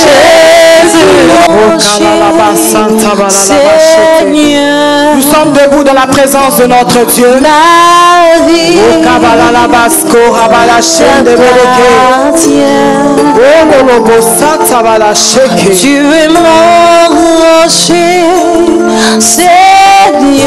Seigneur, nous sommes debout dans la présence de notre Dieu. ma vie tu es mon rocher, Seigneur,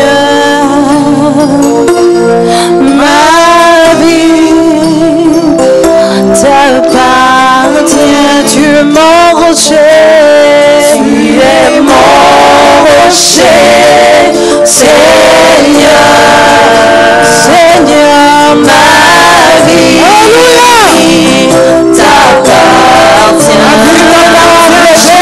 ma vie t'appartient, tu es mon rocher, tu es mon rocher, Seigneur, Seigneur, ma vie t'appartient, tu es mon rocher,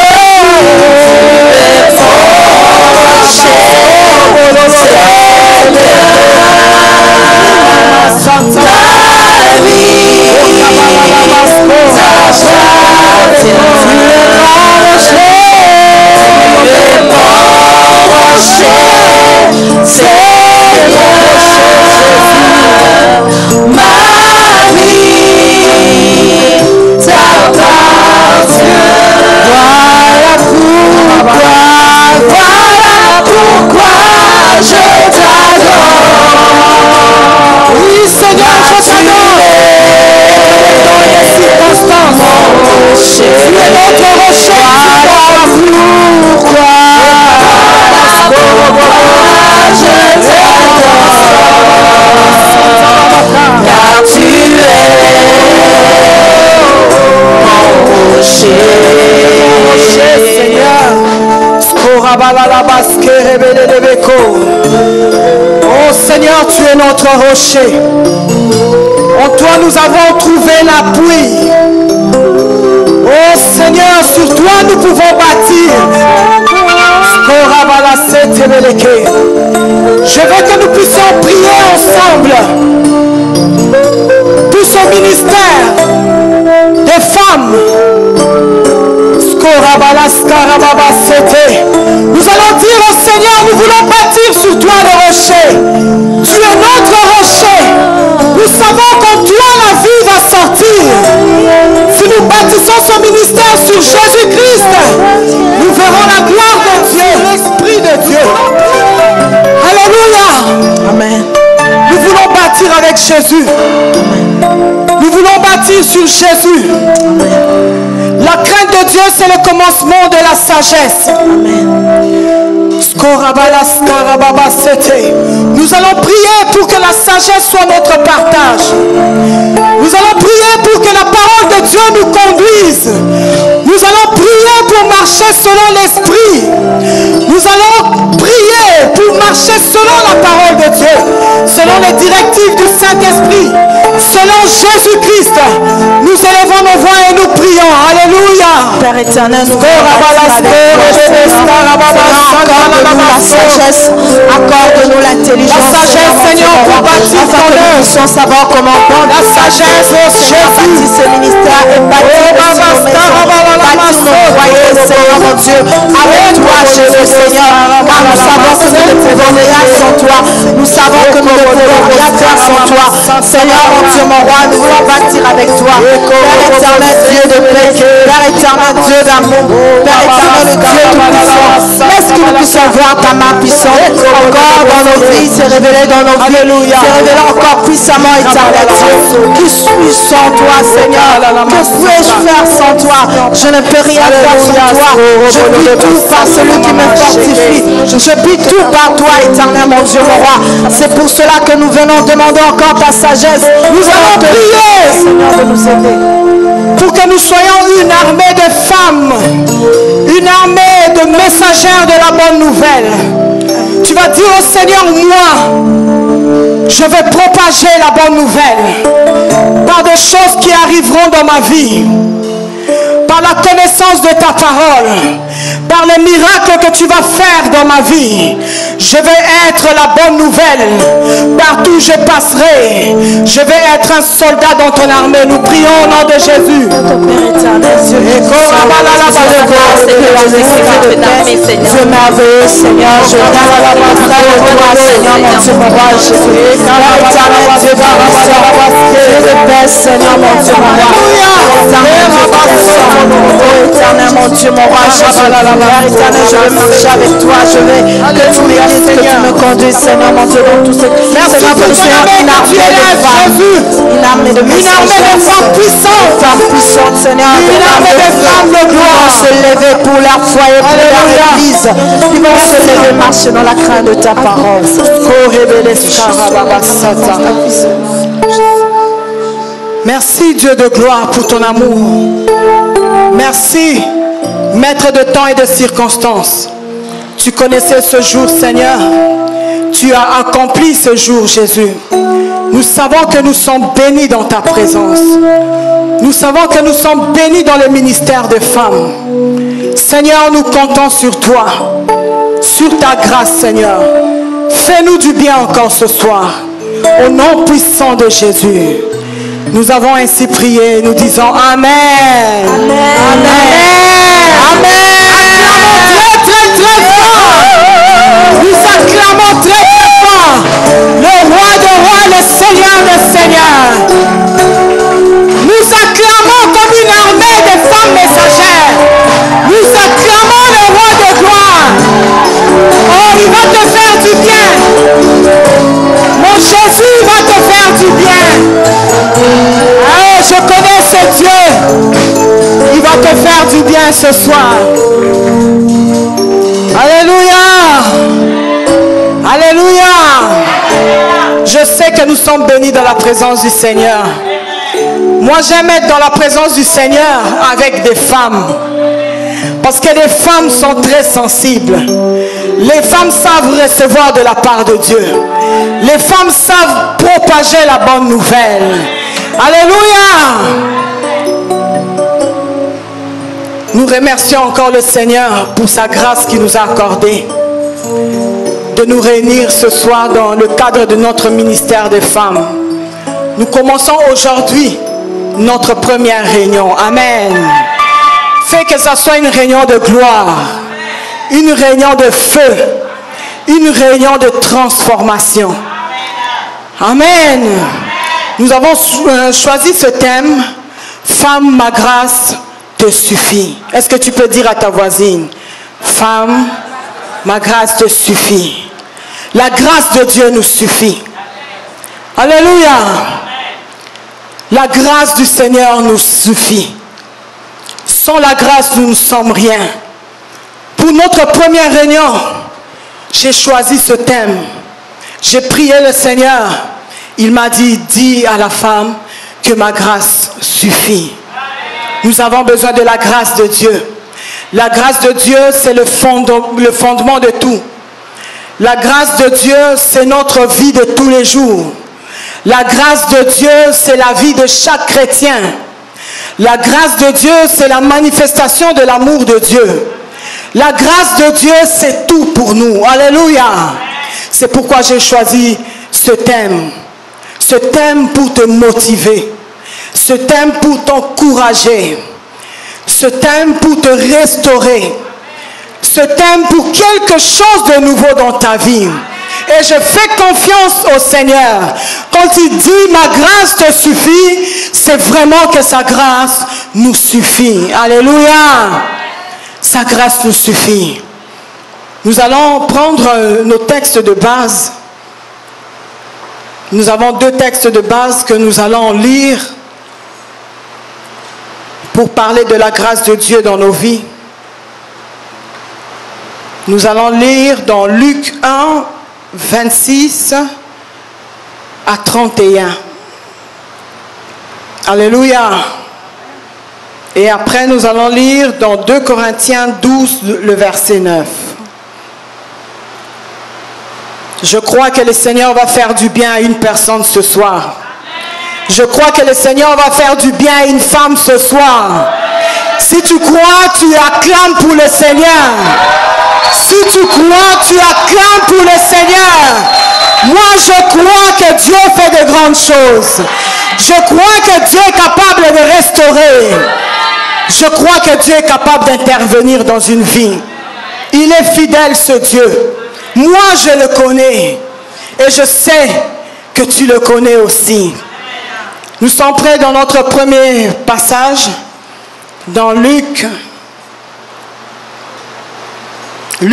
Oh Seigneur, tu es notre rocher. En toi nous avons trouvé l'appui. Oh Seigneur, sur toi nous pouvons bâtir. Je veux que nous puissions prier ensemble. Tout ce ministère des femmes. Nous allons dire au Seigneur, nous voulons bâtir sur toi le rocher. Tu es notre rocher. Nous savons qu'en toi la vie va sortir. Si nous bâtissons ce ministère sur Jésus-Christ, nous verrons la gloire de Dieu, l'Esprit de Dieu. Alléluia. Amen. Nous voulons bâtir avec Jésus. Amen. Nous voulons bâtir sur Jésus. Amen. La crainte de Dieu, c'est le commencement de la sagesse. Amen. Nous allons prier pour que la sagesse soit notre partage. Nous allons prier pour que la parole de Dieu nous conduise. Nous allons prier pour marcher selon l'esprit. Nous allons prier pour marcher selon la parole de Dieu, selon les directives du Saint-Esprit, selon Jésus-Christ. Nous élevons nos voix et nous prions. Alléluia. Père éternel, nous la sagesse, accorde-nous l'intelligence. La sagesse, Seigneur, pour bâtir ton œuvre, sans savoir comment prendre la sagesse, bâtir ce ministère et bâtir nos foyers, Seigneur mon Dieu. Avec toi, Jésus, Seigneur, car nous savons que nous ne pouvons rien sans toi. Nous savons que nous ne pouvons rien faire sans toi. Seigneur mon Dieu, mon roi, nous voulons bâtir avec toi. Père éternel, Dieu de paix, Père éternel, Dieu d'amour, Père éternel, Dieu tout-puissant. Laisse que nous puissions voir ta main puissante encore dans nos vies, se révéler dans nos vies, se révéler encore puissamment, éternel Dieu. Qui suis-je sans toi, Seigneur? Que puis-je faire sans toi? Je ne peux rien faire sans toi. Je vis tout par celui qui me fortifie. Je vis tout par toi, éternel mon Dieu, mon roi. C'est pour cela que nous venons demander encore ta sagesse. Nous allons prier, Seigneur, de nous aider. Pour que nous soyons une armée de femmes, une armée de messagères de la bonne nouvelle. Tu vas dire au Seigneur, moi, je vais propager la bonne nouvelle par des choses qui arriveront dans ma vie, par la connaissance de ta parole, par les miracles que tu vas faire dans ma vie. Je vais être la bonne nouvelle. Partout où je passerai, je vais être un soldat dans ton armée. Nous prions au nom de Jésus. Dieu merveilleux, Seigneur, je viens à la bataille de toi, Seigneur, mon Dieu, mon roi Jésus. Dieu de paix, Yes, Seigneur, mon Dieu, mon roi. Éternel, mon Dieu, mon roi. Père éternel, je veux marcher avec toi. Je veux que tu me guides, que tu me conduises, Seigneur, mon Dieu, dans tout ce que Seigneur, que nous soyons une armée de femmes. Une armée de femmes puissantes. Femmes puissantes, Seigneur. Une armée de femmes de gloire. Se lever pour leur foyer, pour leur église. Ils vont se lever, marcher dans la crainte de ta parole. Merci Dieu de gloire pour ton amour. Merci, maître de temps et de circonstances. Tu connaissais ce jour, Seigneur. Tu as accompli ce jour, Jésus. Nous savons que nous sommes bénis dans ta présence. Nous savons que nous sommes bénis dans le ministère de femmes. Seigneur, nous comptons sur toi, sur ta grâce, Seigneur. Fais-nous du bien encore ce soir. Au nom puissant de Jésus. Nous avons ainsi prié, nous disons Amen. Amen. Amen. Amen. Acclamons très très fort. Nous acclamons très très fort le roi des rois, le Seigneur des seigneurs. Nous acclamons comme une armée de femmes messagères. Nous acclamons le roi de gloire. Oh, il va te faire du bien. Mon Jésus va te faire du bien. Oh, je connais ce Dieu. Il va te faire du bien ce soir. Alléluia. Alléluia. Je sais que nous sommes bénis dans la présence du Seigneur. Moi, j'aime être dans la présence du Seigneur avec des femmes. Parce que les femmes sont très sensibles. Les femmes savent recevoir de la part de Dieu. Les femmes savent propager la bonne nouvelle. Alléluia. Nous remercions encore le Seigneur pour sa grâce qu'il nous a accordée de nous réunir ce soir dans le cadre de notre ministère des femmes. Nous commençons aujourd'hui notre première réunion. Amen. Fais que ça soit une réunion de gloire, une réunion de feu, une réunion de transformation. Amen. Nous avons choisi ce thème, Femme, ma grâce te suffit. Est-ce que tu peux dire à ta voisine, Femme, ma grâce te suffit. La grâce de Dieu nous suffit. Alléluia. La grâce du Seigneur nous suffit. Sans la grâce, nous ne sommes rien. Pour notre première réunion, j'ai choisi ce thème. J'ai prié le Seigneur. Il m'a dit, dis à la femme que ma grâce suffit. Nous avons besoin de la grâce de Dieu. La grâce de Dieu, c'est le fondement de tout. La grâce de Dieu, c'est notre vie de tous les jours. La grâce de Dieu, c'est la vie de chaque chrétien. La grâce de Dieu, c'est la manifestation de l'amour de Dieu. La grâce de Dieu, c'est tout pour nous. Alléluia. C'est pourquoi j'ai choisi ce thème. Ce thème pour te motiver. Ce thème pour t'encourager. Ce thème pour te restaurer. Ce thème pour quelque chose de nouveau dans ta vie. Et je fais confiance au Seigneur. Quand il dit ma grâce te suffit, c'est vraiment que sa grâce nous suffit. Alléluia. Sa grâce nous suffit. Nous allons prendre nos textes de base. Nous avons deux textes de base que nous allons lire pour parler de la grâce de Dieu dans nos vies. Nous allons lire dans Luc 1, 26 à 31. Alléluia. Et après, nous allons lire dans 2 Corinthiens 12, le verset 9. Je crois que le Seigneur va faire du bien à une personne ce soir. Je crois que le Seigneur va faire du bien à une femme ce soir. Si tu crois, tu acclames pour le Seigneur. Si tu crois, tu acclames pour le Seigneur. Moi, je crois que Dieu fait de grandes choses. Je crois que Dieu est capable de restaurer. Je crois que Dieu est capable d'intervenir dans une vie. Il est fidèle, ce Dieu. Moi, je le connais. Et je sais que tu le connais aussi. Nous sommes prêts dans notre premier passage, dans Luc 1,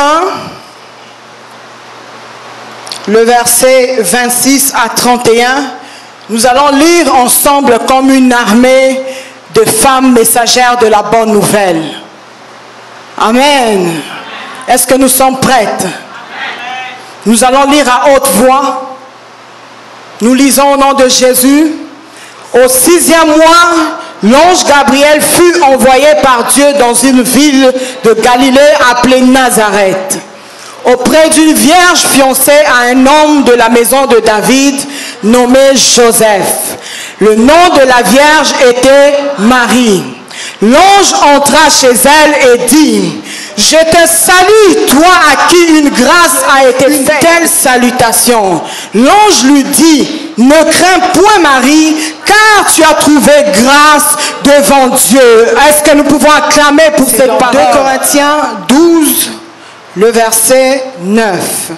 le verset 26 à 31. Nous allons lire ensemble comme une armée de femmes messagères de la bonne nouvelle. Amen. Est-ce que nous sommes prêtes? Nous allons lire à haute voix. Nous lisons au nom de Jésus. Au 6e mois, l'ange Gabriel fut envoyé par Dieu dans une ville de Galilée appelée Nazareth, auprès d'une vierge fiancée à un homme de la maison de David nommé Joseph. Le nom de la vierge était Marie. L'ange entra chez elle et dit: je te salue, toi à qui une grâce a été faite. Une telle salutation. L'ange lui dit: ne crains point Marie, car tu as trouvé grâce devant Dieu. Est-ce que nous pouvons acclamer pour cette parole? 2 Corinthiens 12, le verset 9.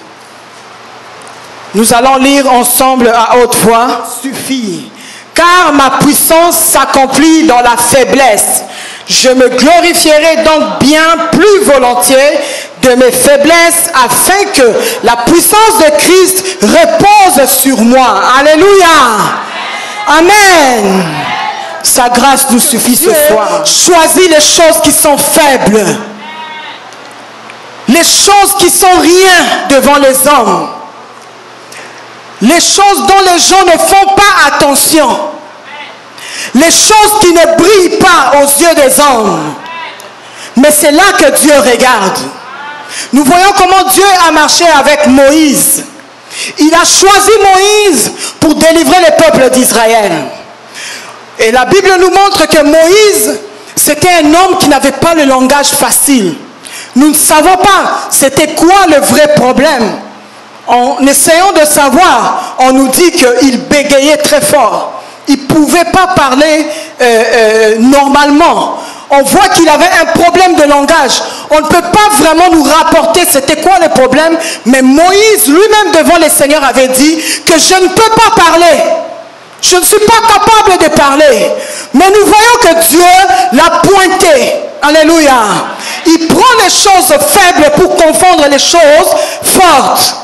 Nous allons lire ensemble à haute voix. Suffit. Car ma puissance s'accomplit dans la faiblesse. Je me glorifierai donc bien plus volontiers de mes faiblesses afin que la puissance de Christ repose sur moi. Alléluia. Amen. Sa grâce nous suffit ce soir. Choisis les choses qui sont faibles. Les choses qui sont rien devant les hommes. Les choses dont les gens ne font pas attention. Les choses qui ne brillent pas aux yeux des hommes. Mais c'est là que Dieu regarde. Nous voyons comment Dieu a marché avec Moïse. Il a choisi Moïse pour délivrer le peuple d'Israël. Et la Bible nous montre que Moïse, c'était un homme qui n'avait pas le langage facile. Nous ne savons pas c'était quoi le vrai problème. En essayant de savoir, on nous dit qu'il bégayait très fort. Il ne pouvait pas parler normalement. On voit qu'il avait un problème de langage. On ne peut pas vraiment nous rapporter c'était quoi le problème. Mais Moïse lui-même devant le Seigneur avait dit que je ne peux pas parler. Je ne suis pas capable de parler. Mais nous voyons que Dieu l'a pointé. Alléluia. Il prend les choses faibles pour confondre les choses fortes.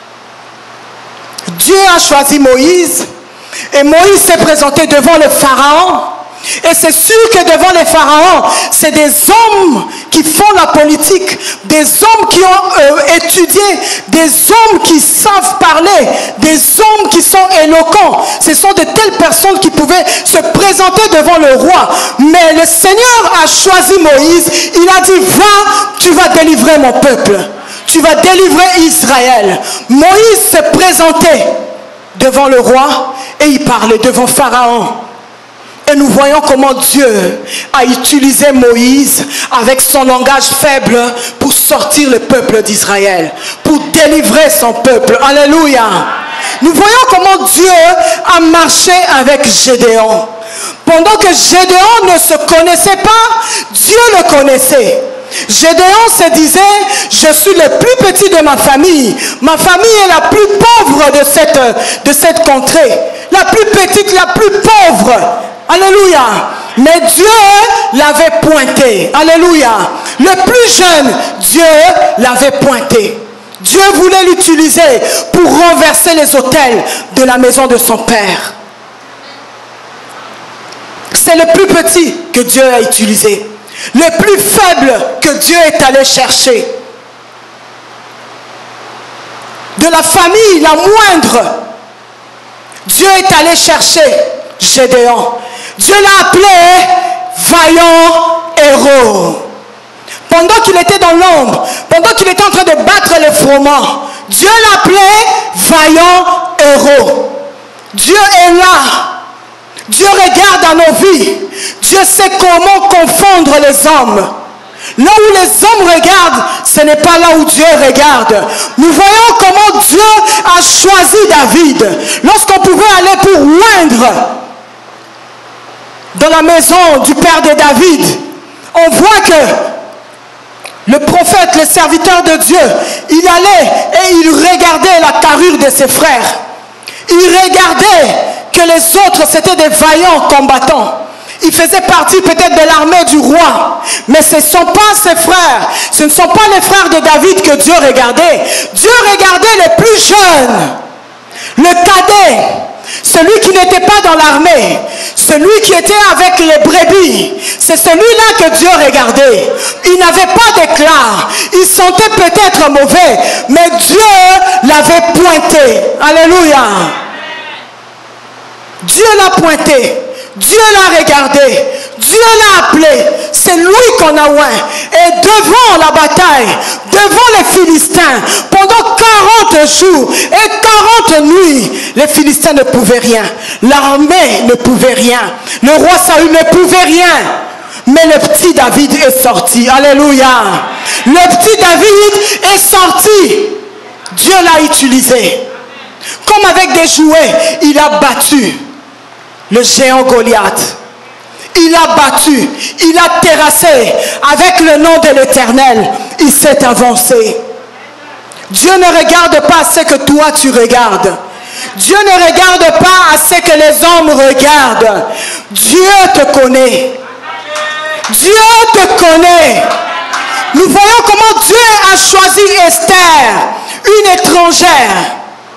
Dieu a choisi Moïse. Et Moïse s'est présenté devant le Pharaon. Et c'est sûr que devant les pharaons, c'est des hommes qui font la politique, des hommes qui ont étudié, des hommes qui savent parler, des hommes qui sont éloquents. Ce sont de telles personnes qui pouvaient se présenter devant le roi. Mais le Seigneur a choisi Moïse. Il a dit: va, tu vas délivrer mon peuple. Tu vas délivrer Israël. Moïse s'est présenté devant le roi et il parlait devant Pharaon. Et nous voyons comment Dieu a utilisé Moïse avec son langage faible pour sortir le peuple d'Israël, pour délivrer son peuple. Alléluia. Nous voyons comment Dieu a marché avec Gédéon. Pendant que Gédéon ne se connaissait pas, Dieu le connaissait. Gédéon se disait: je suis le plus petit de ma famille. Ma famille est la plus pauvre de cette contrée. La plus petite, la plus pauvre. Alléluia. Mais Dieu l'avait pointé. Alléluia. Le plus jeune, Dieu l'avait pointé. Dieu voulait l'utiliser pour renverser les autels de la maison de son père. C'est le plus petit que Dieu a utilisé. Le plus faible que Dieu est allé chercher. De la famille la moindre, Dieu est allé chercher Gédéon. Dieu l'a appelé vaillant héros. Pendant qu'il était dans l'ombre, pendant qu'il était en train de battre les froment, Dieu l'a appelé vaillant héros. Dieu est là. Dieu regarde à nos vies. Dieu sait comment confondre les hommes. Là où les hommes regardent, ce n'est pas là où Dieu regarde. Nous voyons comment Dieu a choisi David. Lorsqu'on pouvait aller pour oindre dans la maison du père de David, on voit que le prophète, le serviteur de Dieu, il allait et il regardait la carrure de ses frères. Il regardait que que les autres, c'était des vaillants combattants. Ils faisaient partie peut-être de l'armée du roi. Mais ce ne sont pas ses frères. Ce ne sont pas les frères de David que Dieu regardait. Dieu regardait les plus jeunes. Le cadet. Celui qui n'était pas dans l'armée. Celui qui était avec les brebis. C'est celui-là que Dieu regardait. Il n'avait pas d'éclat. Il sentait peut-être mauvais. Mais Dieu l'avait pointé. Alléluia. Dieu l'a pointé. Dieu l'a regardé, Dieu l'a appelé, c'est lui qu'on a oint. Et devant la bataille, devant les Philistins, pendant 40 jours et 40 nuits, les Philistins ne pouvaient rien. L'armée ne pouvait rien. Le roi Saül ne pouvait rien. Mais le petit David est sorti. Alléluia. Le petit David est sorti. Dieu l'a utilisé. Comme avec des jouets, il a battu le géant Goliath. Il a battu, il a terrassé. Avec le nom de l'Éternel, il s'est avancé. Dieu ne regarde pas à ce que toi tu regardes. Dieu ne regarde pas à ce que les hommes regardent. Dieu te connaît. Dieu te connaît. Nous voyons comment Dieu a choisi Esther, une étrangère.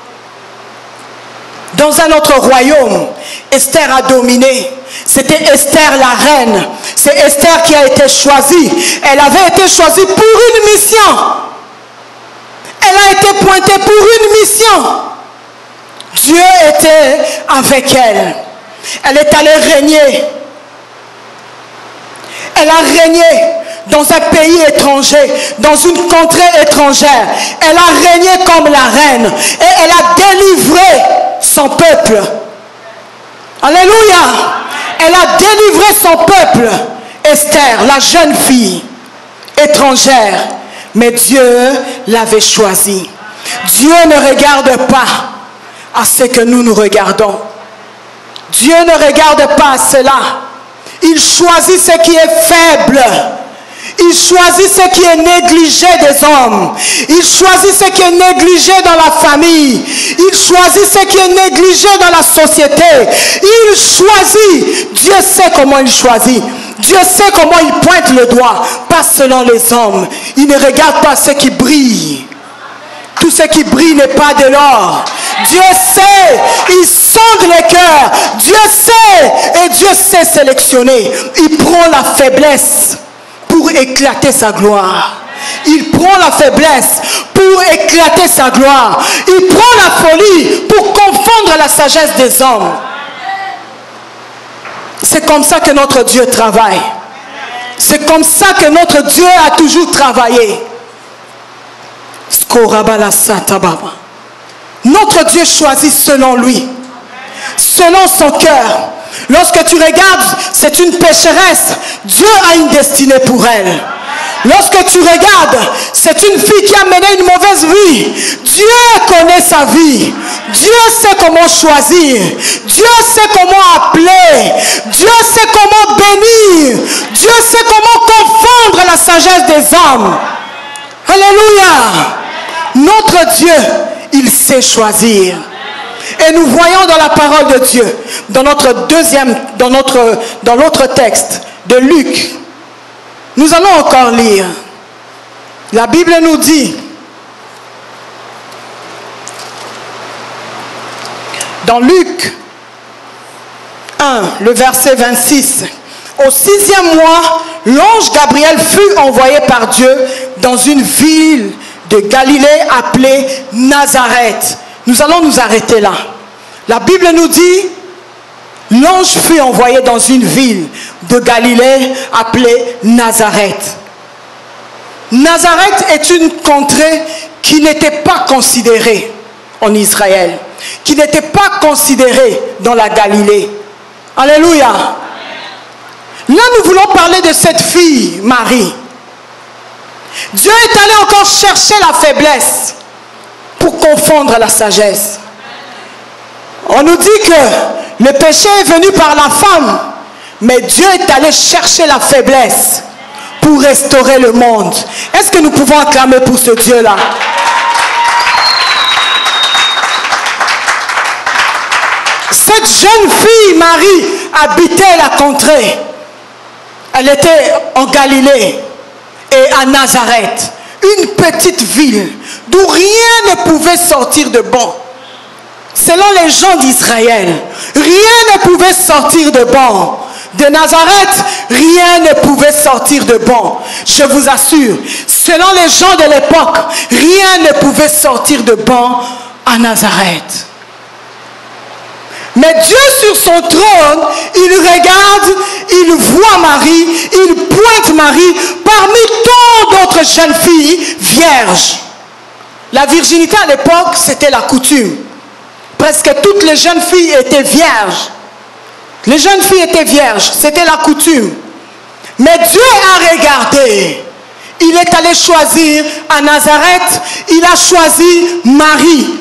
Dans un autre royaume, Esther a dominé. C'était Esther la reine. C'est Esther qui a été choisie. Elle avait été choisie pour une mission. Elle a été pointée pour une mission. Dieu était avec elle. Elle est allée régner. Elle a régné dans un pays étranger, dans une contrée étrangère. Elle a régné comme la reine. Et elle a délivré son peuple. Alléluia. Elle a délivré son peuple. Esther, la jeune fille étrangère. Mais Dieu l'avait choisie. Dieu ne regarde pas à ce que nous regardons. Dieu ne regarde pas à cela. Il choisit ce qui est faible. Il choisit ce qui est négligé des hommes. Il choisit ce qui est négligé dans la famille. Il choisit ce qui est négligé dans la société. Il choisit. Dieu sait comment il choisit. Dieu sait comment il pointe le doigt. Pas selon les hommes. Il ne regarde pas ce qui brille. Tout ce qui brille n'est pas de l'or. Dieu sait, il sonde les cœurs. Dieu sait et Dieu sait sélectionner. Il prend la faiblesse pour éclater sa gloire. Il prend la faiblesse pour éclater sa gloire. Il prend la folie pour confondre la sagesse des hommes. C'est comme ça que notre Dieu travaille. C'est comme ça que notre Dieu a toujours travaillé. Notre Dieu choisit selon lui, selon son cœur. Lorsque tu regardes, c'est une pécheresse. Dieu a une destinée pour elle. Lorsque tu regardes, c'est une fille qui a mené une mauvaise vie. Dieu connaît sa vie. Dieu sait comment choisir. Dieu sait comment appeler. Dieu sait comment bénir. Dieu sait comment confondre la sagesse des hommes. Alléluia. Notre Dieu, il sait choisir. Et nous voyons dans la parole de Dieu, dans l'autre texte de Luc, nous allons encore lire. La Bible nous dit, dans Luc 1, le verset 26, au 6e mois, l'ange Gabriel fut envoyé par Dieu dans une ville de Galilée appelée Nazareth. Nous allons nous arrêter là. La Bible nous dit, l'ange fut envoyé dans une ville de Galilée appelée Nazareth. Nazareth est une contrée qui n'était pas considérée en Israël, qui n'était pas considérée dans la Galilée. Alléluia. Là, nous voulons parler de cette fille, Marie. Dieu est allé encore chercher la faiblesse pour confondre la sagesse. On nous dit que le péché est venu par la femme, mais Dieu est allé chercher la faiblesse pour restaurer le monde. Est-ce que nous pouvons acclamer pour ce Dieu-là? Cette Cette jeune fille, Marie, habitait la contrée. Elle était en Galilée et à Nazareth, une petite ville d'où rien ne pouvait sortir de bon. Selon les gens d'Israël, rien ne pouvait sortir de bon. De Nazareth, rien ne pouvait sortir de bon. Je vous assure, selon les gens de l'époque, rien ne pouvait sortir de bon à Nazareth. Mais Dieu sur son trône, il regarde, il voit Marie, il pointe Marie parmi tant d'autres jeunes filles vierges. La virginité à l'époque, c'était la coutume. Presque toutes les jeunes filles étaient vierges. Les jeunes filles étaient vierges, c'était la coutume. Mais Dieu a regardé. Il est allé choisir à Nazareth, il a choisi Marie.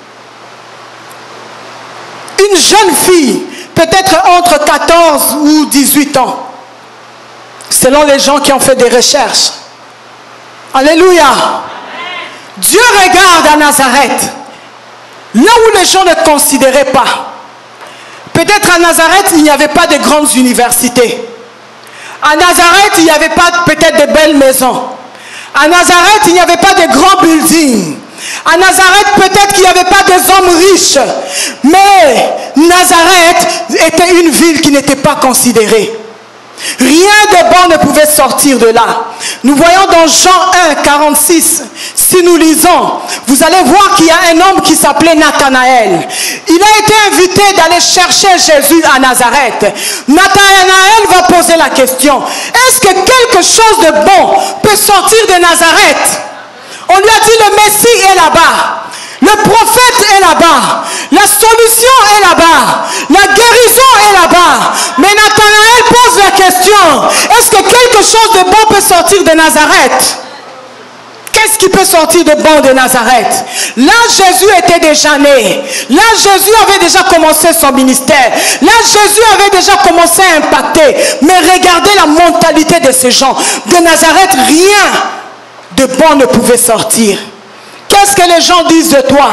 Une jeune fille, peut-être entre 14 ou 18 ans, selon les gens qui ont fait des recherches. Alléluia. Dieu regarde à Nazareth, là où les gens ne considéraient pas. Peut-être à Nazareth, il n'y avait pas de grandes universités. À Nazareth, il n'y avait pas peut-être de belles maisons. À Nazareth, il n'y avait pas de grands buildings. À Nazareth, peut-être qu'il n'y avait pas des hommes riches. Mais Nazareth était une ville qui n'était pas considérée. Rien de bon ne pouvait sortir de là. Nous voyons dans Jean 1, 46, si nous lisons, vous allez voir qu'il y a un homme qui s'appelait Nathanaël. Il a été invité d'aller chercher Jésus à Nazareth. Nathanaël va poser la question, est-ce que quelque chose de bon peut sortir de Nazareth? On lui a dit, le Messie est là-bas. Le prophète est là-bas. La solution est là-bas. La guérison est là-bas. Mais Nathanaël pose la question, est-ce que quelque chose de bon peut sortir de Nazareth? Qu'est-ce qui peut sortir de bon de Nazareth? Là, Jésus était déjà né. Là, Jésus avait déjà commencé son ministère. Là, Jésus avait déjà commencé à impacter. Mais regardez la mentalité de ces gens. De Nazareth, rien de bon ne pouvait sortir. Qu'est-ce que les gens disent de toi?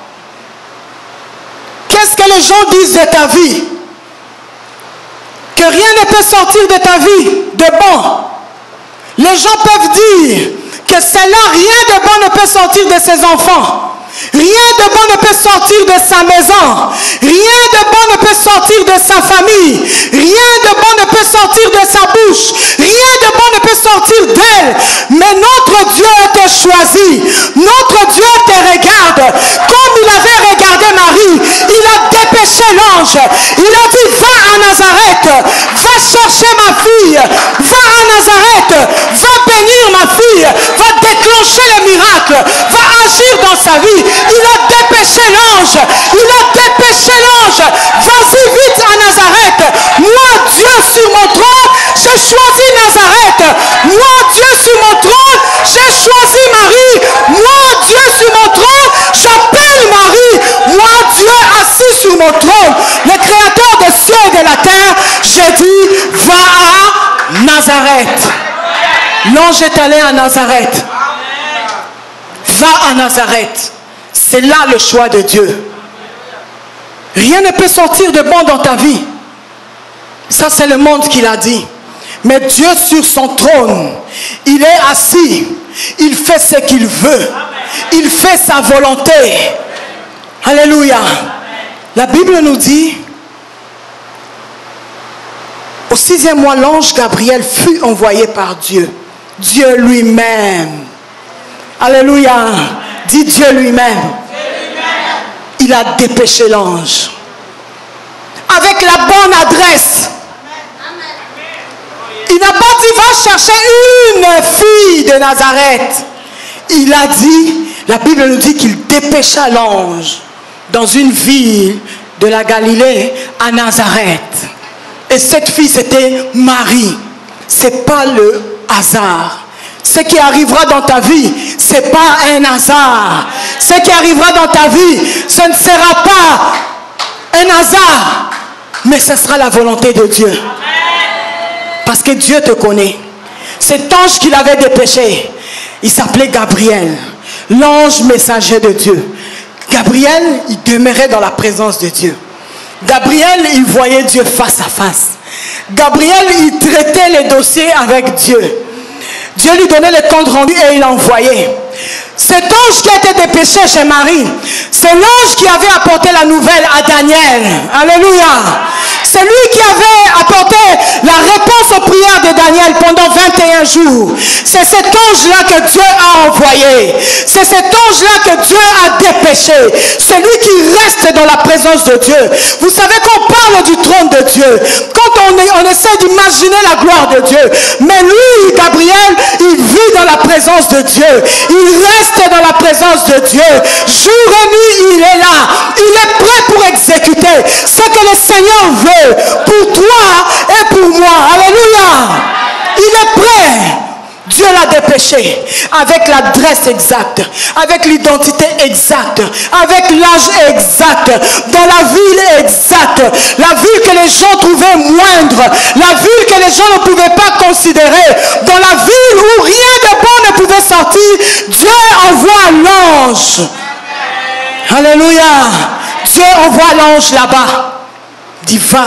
Qu'est-ce que les gens disent de ta vie? Que rien ne peut sortir de ta vie de bon. Les gens peuvent dire que celle-là, rien de bon ne peut sortir de ses enfants. Rien de bon ne peut sortir de sa maison. Rien de bon ne peut sortir de sa famille. Rien de bon ne peut sortir de sa bouche. Rien de bon ne peut sortir d'elle. Mais notre Dieu te choisit. Notre Dieu te regarde. Comme il avait regardé Marie, il a dépêché l'ange. Il a dit, va à Nazareth. Va chercher ma fille. Va à Nazareth. Va bénir ma fille. Va déclencher le miracle. Va agir dans sa vie. Il a dépêché l'ange. Il a dépêché l'ange. Vas-y vite à Nazareth. Moi, Dieu sur mon trône, j'ai choisi Nazareth. Moi, Dieu sur mon trône, j'ai choisi Marie. Moi, Dieu sur mon trône, j'appelle Marie. Moi, Dieu assis sur mon trône, le créateur des cieux et de la terre, j'ai dit, va à Nazareth. L'ange est allé à Nazareth. Va à Nazareth. C'est là le choix de Dieu. Rien ne peut sortir de bon dans ta vie. Ça, c'est le monde qui l'a dit. Mais Dieu sur son trône, il est assis. Il fait ce qu'il veut. Il fait sa volonté. Alléluia. La Bible nous dit, au 6e mois, l'ange Gabriel fut envoyé par Dieu. Dieu lui-même. Alléluia. Dis Dieu lui-même. Il a dépêché l'ange. Avec la bonne adresse. Il n'a pas dit va chercher une fille de Nazareth. Il a dit, la Bible nous dit qu'il dépêcha l'ange dans une ville de la Galilée à Nazareth. Et cette fille c'était Marie. C'est pas le hasard. Ce qui arrivera dans ta vie, ce n'est pas un hasard. Ce qui arrivera dans ta vie, ce ne sera pas un hasard, mais ce sera la volonté de Dieu. Parce que Dieu te connaît. Cet ange qu'il avait dépêché, il s'appelait Gabriel, l'ange messager de Dieu. Gabriel, il demeurait dans la présence de Dieu. Gabriel, il voyait Dieu face à face. Gabriel, il traitait les dossiers avec Dieu. Dieu lui donnait le compte rendu et il envoyait. Cet ange qui a été dépêché chez Marie, c'est l'ange qui avait apporté la nouvelle à Daniel. Alléluia. C'est lui qui avait apporté la réponse aux prières de Daniel pendant 21 jours. C'est cet ange-là que Dieu a envoyé. C'est cet ange-là que Dieu a dépêché. Celui qui reste dans la présence de Dieu. Vous savez qu'on parle du trône de Dieu. Quand on essaie d'imaginer la gloire de Dieu. Mais lui, Gabriel, il vit dans la présence de Dieu. Il reste dans la présence de Dieu. Jour et nuit, il est là. Il est prêt pour exécuter ce que le Seigneur veut pour toi et pour moi. Alléluia. Il est prêt. Dieu l'a dépêché avec l'adresse exacte, avec l'identité exacte, avec l'âge exact, dans la ville exacte, la ville que les gens trouvaient moindre, la ville que les gens ne pouvaient pas considérer, dans la ville où rien de bon ne pouvait sortir. Dieu envoie l'ange. Alléluia. Dieu envoie l'ange là-bas. Il va.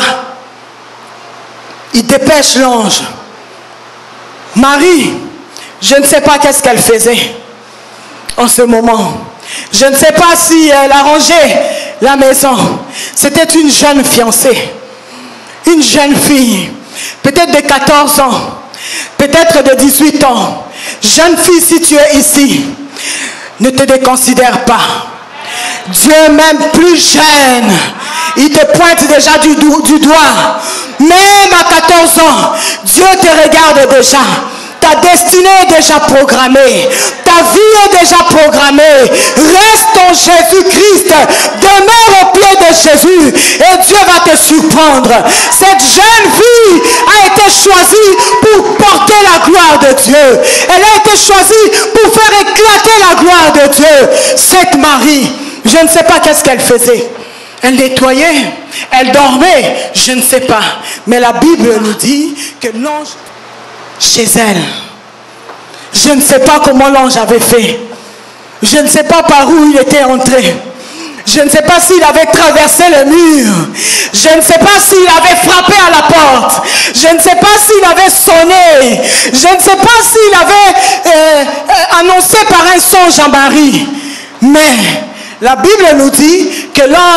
Il dépêche l'ange. Marie, je ne sais pas qu'est-ce qu'elle faisait en ce moment. Je ne sais pas si elle arrangeait la maison. C'était une jeune fiancée. Une jeune fille. Peut-être de 14 ans. Peut-être de 18 ans. Jeune fille, si tu es ici, ne te déconsidère pas. Dieu même plus jeune, il te pointe déjà du doigt. Même à 14 ans, Dieu te regarde déjà. Ta destinée est déjà programmée. Ta vie est déjà programmée. Reste en Jésus-Christ. Demeure au pied de Jésus. Et Dieu va te surprendre. Cette jeune fille a été choisie pour porter la gloire de Dieu. Elle a été choisie pour faire éclater la gloire de Dieu. Cette Marie, je ne sais pas qu'est-ce qu'elle faisait. Elle nettoyait. Elle dormait. Je ne sais pas. Mais la Bible nous dit que l'ange chez elle. Je ne sais pas comment l'ange avait fait. Je ne sais pas par où il était entré. Je ne sais pas s'il avait traversé le mur. Je ne sais pas s'il avait frappé à la porte. Je ne sais pas s'il avait sonné. Je ne sais pas s'il avait annoncé par un songe à Marie. Mais la Bible nous dit que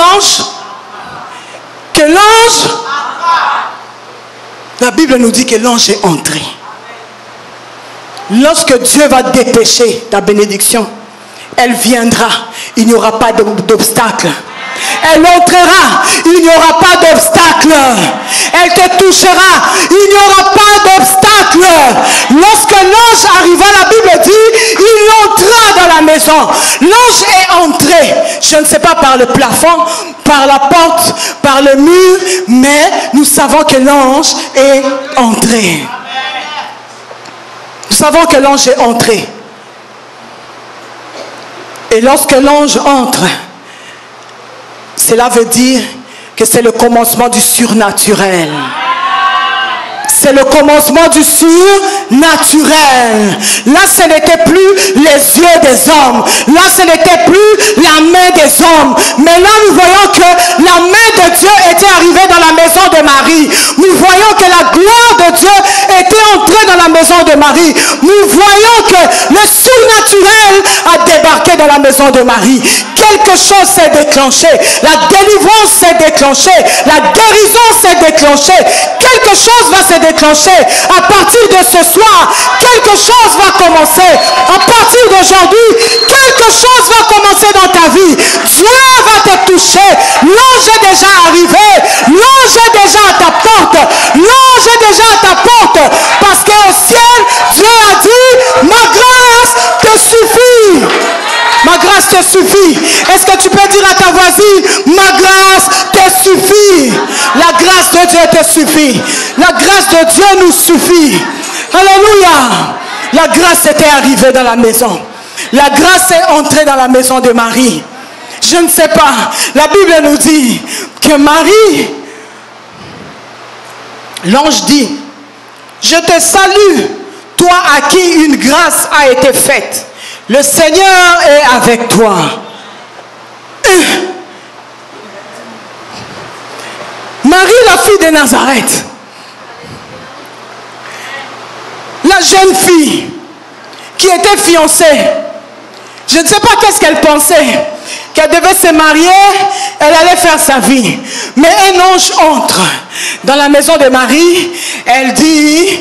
la Bible nous dit que l'ange est entré. Lorsque Dieu va dépêcher ta bénédiction, elle viendra. Il n'y aura pas d'obstacle. Elle entrera. Il n'y aura pas d'obstacle. Elle te touchera. Il n'y aura pas d'obstacle. Lorsque l'ange arriva, la Bible dit, il entra dans la maison. L'ange est entré. Je ne sais pas par le plafond, par la porte, par le mur, mais nous savons que l'ange est entré. Nous savons que l'ange est entré. Et lorsque l'ange entre, cela veut dire que c'est le commencement du surnaturel. C'est le commencement du surnaturel. Là, ce n'était plus les yeux des hommes. Là, ce n'était plus la main des hommes. Mais là, nous voyons que la main de Dieu était arrivée dans la maison de Marie. Nous voyons que la gloire de Dieu était entrée dans la maison de Marie. Nous voyons que le surnaturel a débarqué dans la maison de Marie. Quelque chose s'est déclenché. La délivrance s'est déclenchée. La guérison s'est déclenchée. Quelque chose va se déclencher. À partir de ce soir, quelque chose va commencer. À partir d'aujourd'hui, quelque chose va commencer dans ta vie. Dieu va te toucher. L'ange est déjà arrivé. L'ange est déjà à ta porte. L'ange est déjà à ta porte. Parce qu'au ciel, Dieu a dit, ma grâce te suffit. Ma grâce te suffit. Est-ce que tu peux dire à ta voisine, ma grâce te suffit. La grâce de Dieu te suffit. La grâce de Dieu nous suffit. Alléluia. La grâce était arrivée dans la maison. La grâce est entrée dans la maison de Marie. Je ne sais pas. La Bible nous dit que Marie, l'ange dit, je te salue, toi à qui une grâce a été faite. Le Seigneur est avec toi. Marie de Nazareth, la jeune fille qui était fiancée, je ne sais pas qu'est-ce qu'elle pensait, qu'elle devait se marier, elle allait faire sa vie. Mais un ange entre dans la maison de Marie, il dit,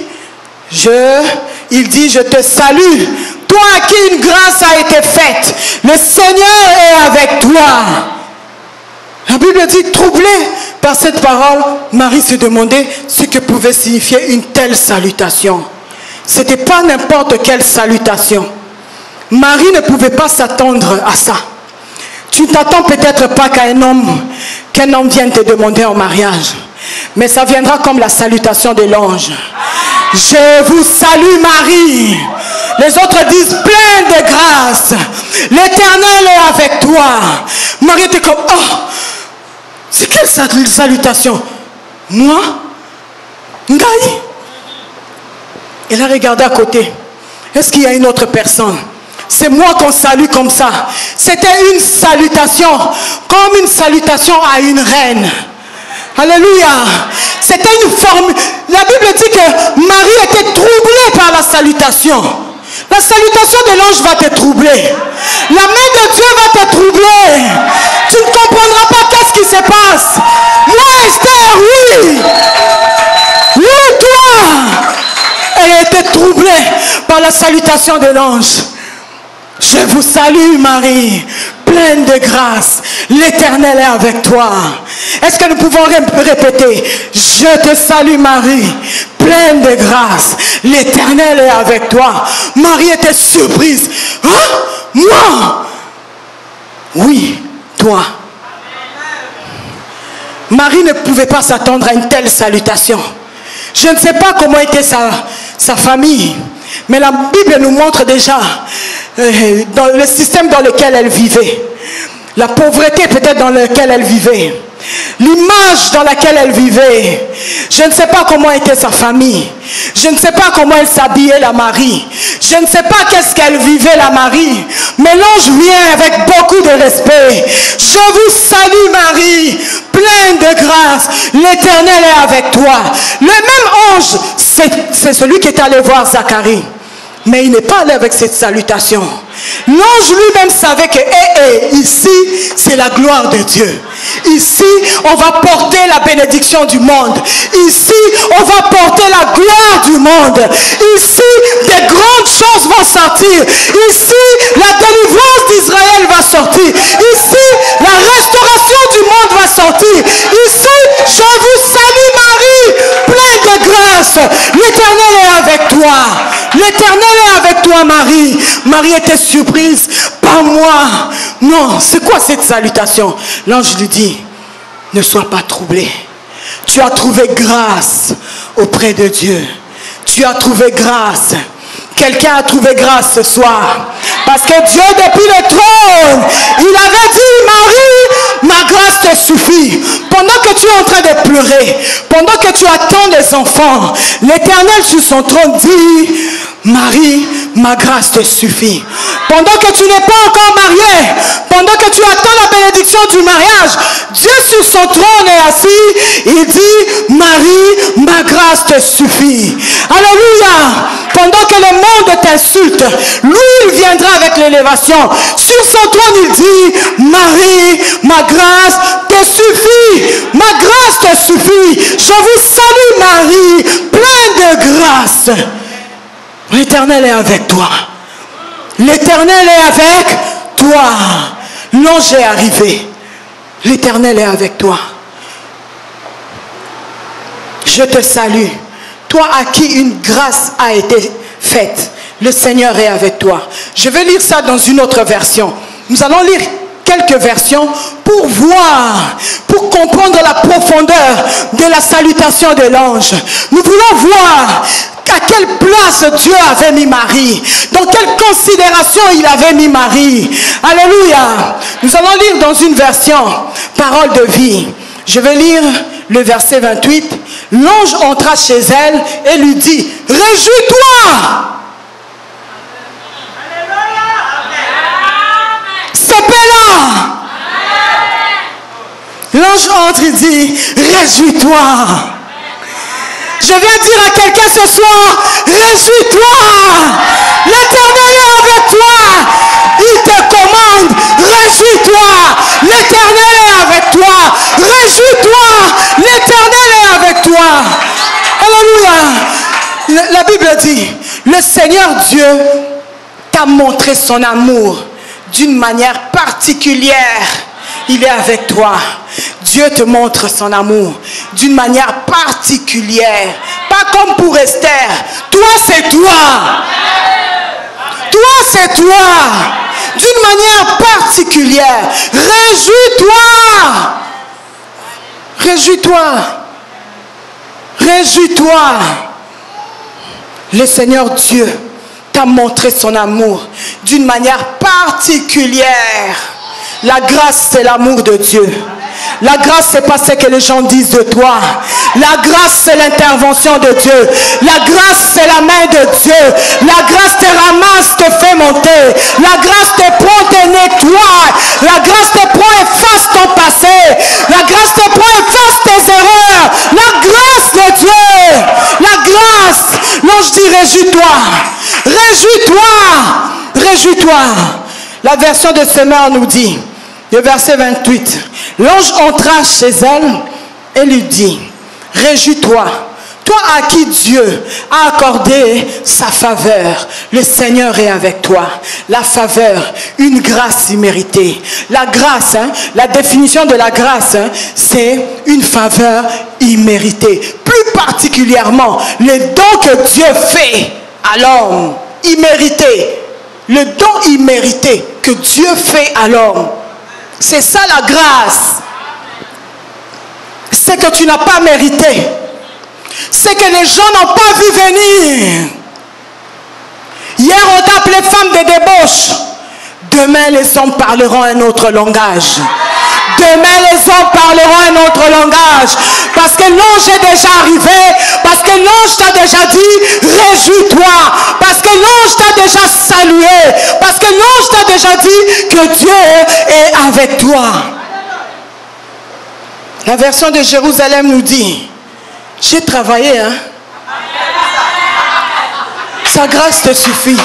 je te salue, toi à qui une grâce a été faite, le Seigneur est avec toi. La Bible dit, troublée par cette parole, Marie se demandait ce que pouvait signifier une telle salutation. Ce n'était pas n'importe quelle salutation. Marie ne pouvait pas s'attendre à ça. Tu ne t'attends peut-être pas qu'un homme vienne te demander en mariage. Mais ça viendra comme la salutation de l'ange. Je vous salue Marie. Les autres disent pleine de grâce. L'Éternel est avec toi. Marie était comme, oh, c'est quelle salutation? Moi? Ngaï? Elle a regardé à côté. Est-ce qu'il y a une autre personne? C'est moi qu'on salue comme ça. C'était une salutation, comme une salutation à une reine. Alléluia. C'était une forme. La Bible dit que Marie était troublée par la salutation. La salutation de l'ange va te troubler. La main de Dieu va te troubler. Tu ne comprendras pas qu'est-ce qui se passe. Moi, Esther, oui. Oui, toi. Elle a été troublée par la salutation de l'ange. Je vous salue Marie, pleine de grâce. L'Éternel est avec toi. Est-ce que nous pouvons répéter? Je te salue Marie, pleine de grâce. L'Éternel est avec toi. Marie était surprise. Hein? Moi? Oui, toi. Marie ne pouvait pas s'attendre à une telle salutation. Je ne sais pas comment était sa famille, mais la Bible nous montre déjà dans le système dans lequel elle vivait, la pauvreté peut-être dans laquelle elle vivait, l'image dans laquelle elle vivait. Je ne sais pas comment était sa famille. Je ne sais pas comment elle s'habillait, la Marie. Je ne sais pas qu'est-ce qu'elle vivait, la Marie. Mais l'ange vient avec beaucoup de respect. Je vous salue Marie, pleine de grâce. L'Éternel est avec toi. Le même ange, c'est celui qui est allé voir Zacharie. Mais il n'est pas allé avec cette salutation. L'ange lui-même savait que ici, c'est la gloire de Dieu. Ici, on va porter la bénédiction du monde. Ici, on va porter la gloire du monde. Ici, des grandes choses vont sortir. Ici, la délivrance d'Israël va sortir. Ici, la restauration du monde va sortir. Ici, je vous salue Marie, pleine de grâce. L'Éternel est avec toi. L'Éternel est avec toi Marie. Marie était surprise. Pas moi. Non, c'est quoi cette salutation? L'ange lui dit, ne sois pas troublé. Tu as trouvé grâce auprès de Dieu. Tu as trouvé grâce. Quelqu'un a trouvé grâce ce soir. Parce que Dieu, depuis le trône, il avait dit, Marie, ma grâce te suffit. Pendant que tu es en train de pleurer, pendant que tu attends des enfants, l'Éternel sur son trône dit, Marie, ma grâce te suffit. Pendant que tu n'es pas encore marié, pendant que tu attends la bénédiction du mariage, Dieu sur son trône est assis, il dit, Marie, ma grâce te suffit. Alléluia. Pendant que le monde t'insulte, lui, il viendra avec l'élévation. Sur son trône, il dit, Marie, ma grâce te suffit. Ma grâce te suffit. Je vous salue, Marie, pleine de grâce. L'Éternel est avec toi. L'Éternel est avec toi. L'ange est arrivé. L'Éternel est avec toi. Je te salue. Toi à qui une grâce a été faite. Le Seigneur est avec toi. Je vais lire ça dans une autre version. Nous allons lire quelques versions pour voir, pour comprendre la profondeur de la salutation de l'ange. Nous voulons voir à quelle place Dieu avait mis Marie, dans quelle considération il avait mis Marie. Alléluia. Nous allons lire dans une version Parole de vie. Je vais lire le verset 28. L'ange entra chez elle et lui dit, réjouis-toi. C'est là. L'ange entre et dit, réjouis-toi. Je viens dire à quelqu'un ce soir, réjouis-toi. L'Éternel est avec toi. Il te commande, réjouis-toi. L'Éternel est avec toi. Réjouis-toi. L'Éternel est avec toi. Alléluia. La Bible dit, le Seigneur Dieu t'a montré son amour d'une manière particulière. Il est avec toi. Dieu te montre son amour d'une manière particulière. Pas comme pour Esther. Toi, c'est toi. Toi, c'est toi. D'une manière particulière. Réjouis-toi. Réjouis-toi. Réjouis-toi. Le Seigneur Dieu t'a montré son amour d'une manière particulière. La grâce, c'est l'amour de Dieu. La grâce, c'est pas ce que les gens disent de toi. La grâce, c'est l'intervention de Dieu. La grâce, c'est la main de Dieu. La grâce te ramasse, te fait monter. La grâce te prend, te nettoie. La grâce te prend, efface ton passé. La grâce te prend, efface tes erreurs. La grâce de Dieu. La grâce. L'ange dit, réjouis-toi. Réjouis-toi. Réjouis-toi. La version de Semeur nous dit, le verset 28, l'ange entra chez elle et lui dit, réjouis-toi, toi à qui Dieu a accordé sa faveur. Le Seigneur est avec toi. La faveur, une grâce imméritée. La grâce, la définition de la grâce, c'est une faveur imméritée. Plus particulièrement, les dons que Dieu fait à l'homme, immérité. Le don immérité que Dieu fait à l'homme. C'est ça la grâce. C'est que tu n'as pas mérité. C'est que les gens n'ont pas vu venir. Hier on t'a appelé femme de débauche. Demain les hommes parleront un autre langage. Demain les hommes parleront un autre langage. Parce que l'ange est déjà arrivé. Parce que l'ange t'a déjà dit réjouis-toi. Parce que l'ange t'a déjà salué. Parce que l'ange t'a déjà dit que Dieu est avec toi. La version de Jérusalem nous dit, j'ai travaillé, hein. Sa grâce te suffit.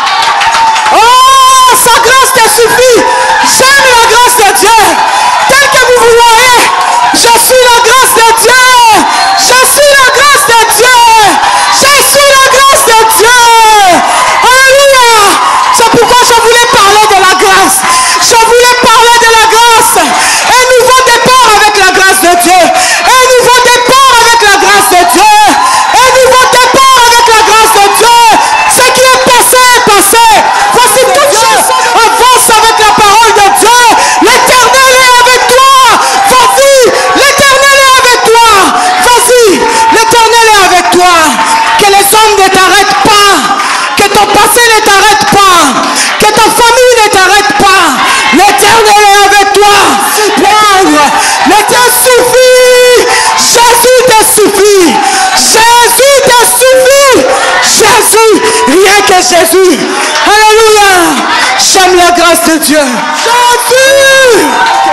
Oh, sa grâce te suffit. J'aime la grâce de Dieu. Tel que vous vous voyez, je suis la grâce de Dieu. Je suis la grâce de Dieu. Je suis la grâce de Dieu. Alléluia. C'est pourquoi je voulais parler de la grâce. Je voulais parler de la grâce. Un nouveau départ avec la grâce de Dieu. Un nouveau départ avec la grâce de Dieu. Un nouveau départ avec la grâce de Dieu. Ce qui est passé est passé. Voici toute chose. Avance avec la parole de Dieu. L'Éternel est avec toi. Vas-y. L'Éternel est avec toi. Vas-y. L'Éternel est avec toi. Que les hommes ne t'arrêtent pas. Que ton passé ne t'arrête pas. Que ta famille ne t'arrête pas. L'Éternel est avec toi. L'Éternel suffit. Jésus te suffit. Jésus te suffit. Jésus. Rien que Jésus. Alléluia. J'aime la grâce de Dieu. Jésus.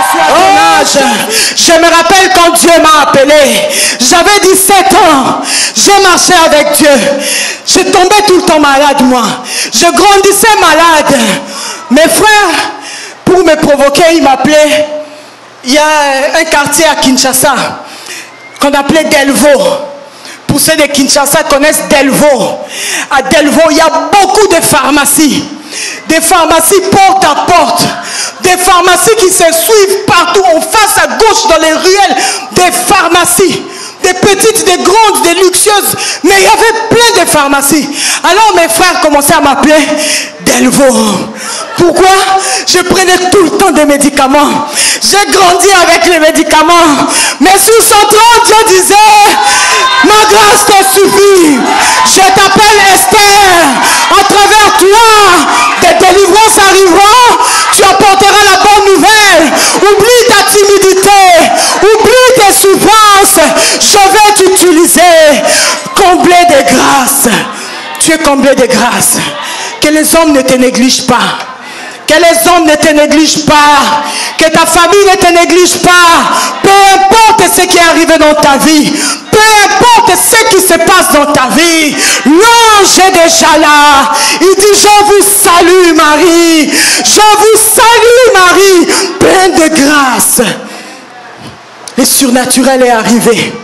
Je me rappelle quand Dieu m'a appelé. J'avais 17 ans. J'ai marché avec Dieu. Je tombais tout le temps malade, moi. Je grandissais malade. Mes frères, pour me provoquer, ils m'appelaient. Il y a un quartier à Kinshasa qu'on appelait Delvaux. Pour ceux de Kinshasa connaissent Delvaux. À Delvaux, il y a beaucoup de pharmacies. Des pharmacies porte à porte. Des pharmacies qui se suivent partout, en face, à gauche, dans les ruelles. Des pharmacies. Des petites, des grandes, des luxueuses. Mais il y avait plein de pharmacies. Alors mes frères commençaient à m'appeler Delvaux. Pourquoi? Je prenais tout le temps des médicaments. J'ai grandi avec les médicaments. Mais sous son trône, Dieu disait, ma grâce te suffit. Je t'appelle Esther. À travers toi, des délivrances arriveront. Tu apporteras la bonne nouvelle. Oublie ta timidité. Oublie tes souffrances. Je vais t'utiliser. Comblé de grâce. Tu es comblé de grâce. Que les hommes ne te négligent pas. Que les hommes ne te négligent pas. Que ta famille ne te néglige pas. Peu importe ce qui est arrivé dans ta vie. Peu importe ce qui se passe dans ta vie. L'ange est déjà là. Il dit, je vous salue Marie. Je vous salue Marie. Pleine de grâce. Le surnaturel est arrivé.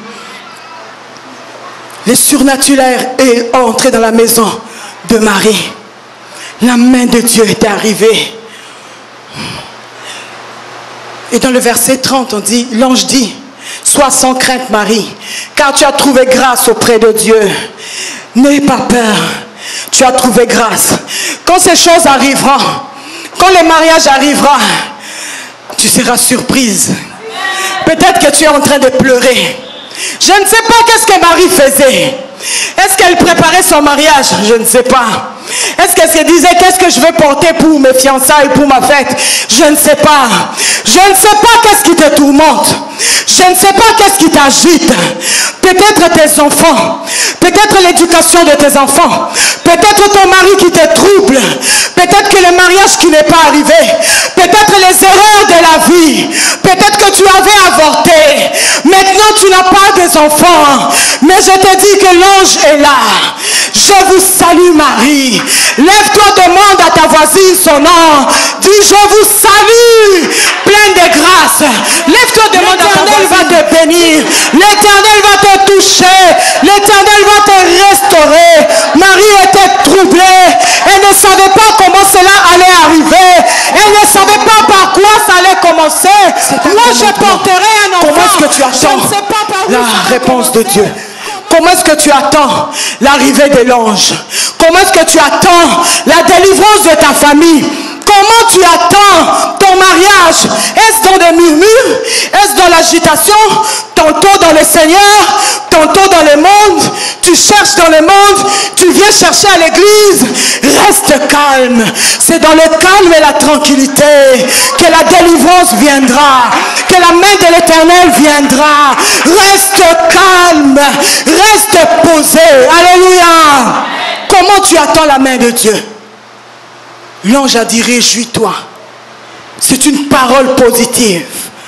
Le surnaturel est entré dans la maison de Marie. La main de Dieu est arrivée. Et dans le verset 30, on dit, l'ange dit, sois sans crainte Marie, car tu as trouvé grâce auprès de Dieu. N'aie pas peur, tu as trouvé grâce. Quand ces choses arriveront, quand le mariage arrivera, tu seras surprise. Peut-être que tu es en train de pleurer. Je ne sais pas qu'est-ce que Marie faisait. Est-ce qu'elle préparait son mariage? Je ne sais pas. Est-ce qu'elle se disait, qu'est-ce que je vais porter pour mes fiançailles, pour ma fête? Je ne sais pas. Je ne sais pas qu'est-ce qui te tourmente. Je ne sais pas qu'est-ce qui t'agite. Peut-être tes enfants. Peut-être l'éducation de tes enfants. Peut-être ton mari qui te trouble. Peut-être que le mariage qui n'est pas arrivé. Peut-être les erreurs de la vie. Peut-être que tu avais avorté. Maintenant tu n'as pas des enfants. Mais je te dis que l'ange est là. Je vous salue Marie. Lève-toi, demande à ta voisine son nom. Dis, je vous salue. Pleine de grâce. Lève-toi, demande à ta voisine. L'Éternel va te bénir. L'Éternel va te toucher. L'Éternel va te restaurer. Marie était troublée. Elle ne savait pas comment cela allait arriver. Elle ne savait pas par quoi ça allait commencer. Moi, je porterai un enfant. Comment est-ce que tu attends? Je ne sais pas par où la réponse de Dieu. Comment est-ce que tu attends l'arrivée de l'ange? Comment est-ce que tu attends la délivrance de ta famille? Comment tu attends ton mariage? Est-ce dans des murmures? Est-ce dans l'agitation? Tantôt dans le Seigneur, tantôt dans le monde. Tu cherches dans le monde, tu viens chercher à l'église. Reste calme. C'est dans le calme et la tranquillité que la délivrance viendra, que la main de l'Éternel viendra. Reste calme, reste posé. Alléluia. Comment tu attends la main de Dieu? L'ange a dit, réjouis-toi. C'est une parole positive.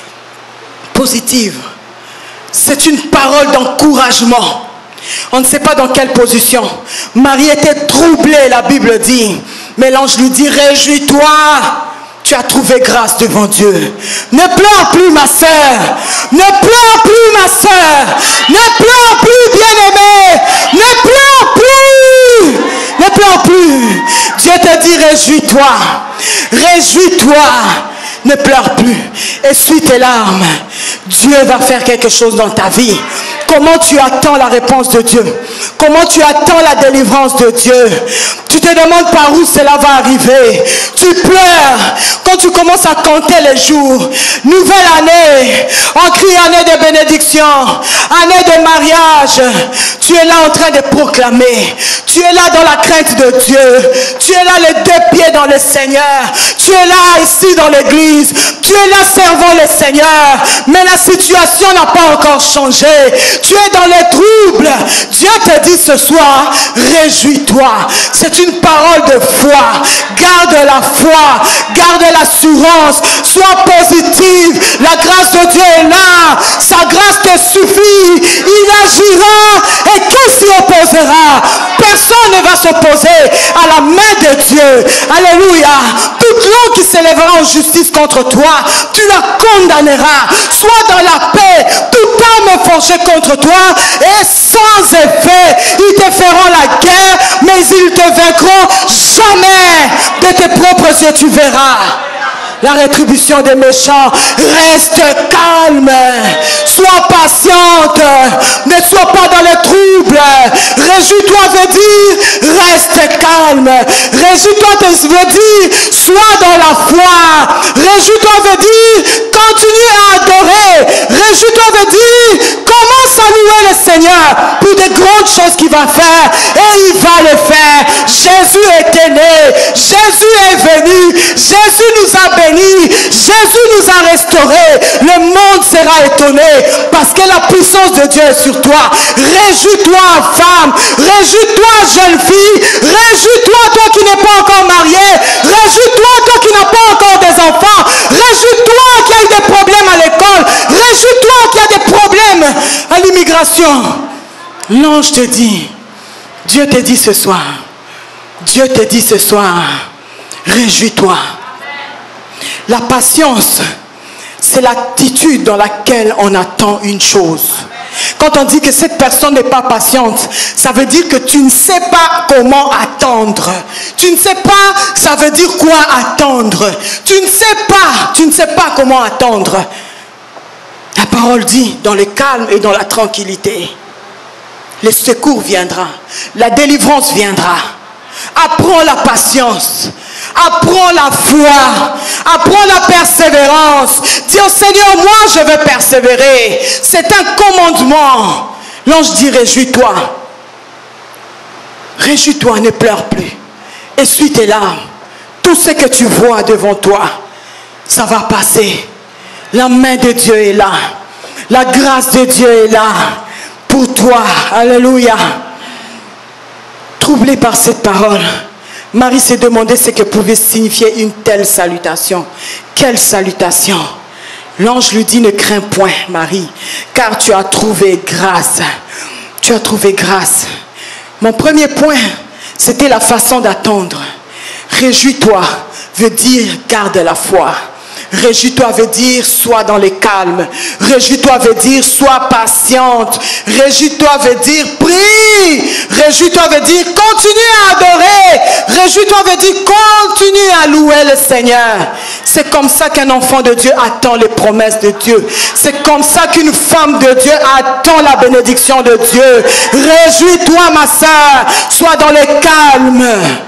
Positive. C'est une parole d'encouragement. On ne sait pas dans quelle position. Marie était troublée, la Bible dit. Mais l'ange lui dit, réjouis-toi. Tu as trouvé grâce devant Dieu. Ne pleure plus ma sœur. Ne pleure plus ma sœur. Ne pleure plus, bien-aimée. Ne pleure plus. Ne pleure plus. Dieu te dit, réjouis-toi. Réjouis-toi. Ne pleure plus. Essuie tes larmes. Dieu va faire quelque chose dans ta vie. Comment tu attends la réponse de Dieu? Comment tu attends la délivrance de Dieu? Tu te demandes par où cela va arriver. Tu pleures quand tu commences à compter les jours. Nouvelle année. On crie année de bénédiction. Année de mariage. Tu es là en train de proclamer. Tu es là dans la crainte de Dieu. Tu es là les deux pieds dans le Seigneur. Tu es là ici dans l'église. Tu es là servant le Seigneur. Mais la situation n'a pas encore changé. Tu es dans les troubles. Dieu te dit ce soir, réjouis-toi. C'est une parole de foi. Garde la foi. Garde l'assurance. Sois positive. La grâce de Dieu est là. Sa grâce te suffit. Il agira et qui s'y opposera? Personne ne va s'opposer à la main de Dieu. Alléluia. Toute langue qui s'élèvera en justice contre toi, tu la condamneras. Sois dans la paix. Toute arme forgée contre toi est sans effet. Ils te feront la guerre, mais ils te vaincront jamais. De tes propres yeux, tu verras la rétribution des méchants. Reste calme. Sois patiente. Ne sois pas dans les troubles. Réjouis-toi veut dire reste calme. Réjouis-toi veut dire sois dans la foi. Réjouis-toi veut dire continue à adorer. Réjouis-toi veut dire commence à louer le Seigneur pour des grandes choses qu'il va faire. Et il va le faire. Jésus était né. Jésus est venu. Jésus nous a bénis. Jésus nous a restaurés. Le monde sera étonné parce que la puissance de Dieu est sur toi. Réjouis-toi, femme. Réjouis-toi, jeune fille. Réjouis-toi, toi qui n'es pas encore marié. Réjouis-toi, toi qui n'as pas encore des enfants. Réjouis-toi qui a eu des problèmes à l'école. Réjouis-toi qui a des problèmes à l'immigration. L'ange te dit, Dieu te dit ce soir, Dieu te dit ce soir, réjouis-toi. La patience, c'est l'attitude dans laquelle on attend une chose. Quand on dit que cette personne n'est pas patiente, ça veut dire que tu ne sais pas comment attendre. Tu ne sais pas, ça veut dire quoi attendre. Tu ne sais pas comment attendre. La parole dit, dans le calme et dans la tranquillité, le secours viendra, la délivrance viendra. Apprends la patience, apprends la foi, apprends la persévérance. Dis au Seigneur, moi je veux persévérer. C'est un commandement. L'ange dit, réjouis-toi. Réjouis-toi, ne pleure plus. Essuie tes larmes. Tout ce que tu vois devant toi, ça va passer. La main de Dieu est là. La grâce de Dieu est là pour toi. Alléluia. Troublé par cette parole, Marie s'est demandé ce que pouvait signifier une telle salutation. Quelle salutation! L'ange lui dit, ne crains point, Marie, car tu as trouvé grâce. Tu as trouvé grâce. Mon premier point, c'était la façon d'attendre. Réjouis-toi veut dire garde la foi. Réjouis-toi veut dire sois dans le calme. Réjouis-toi veut dire sois patiente. Réjouis-toi veut dire prie. Réjouis-toi veut dire continue à adorer. Réjouis-toi veut dire continue à louer le Seigneur. C'est comme ça qu'un enfant de Dieu attend les promesses de Dieu. C'est comme ça qu'une femme de Dieu attend la bénédiction de Dieu. Réjouis-toi, ma soeur. Sois dans le calme.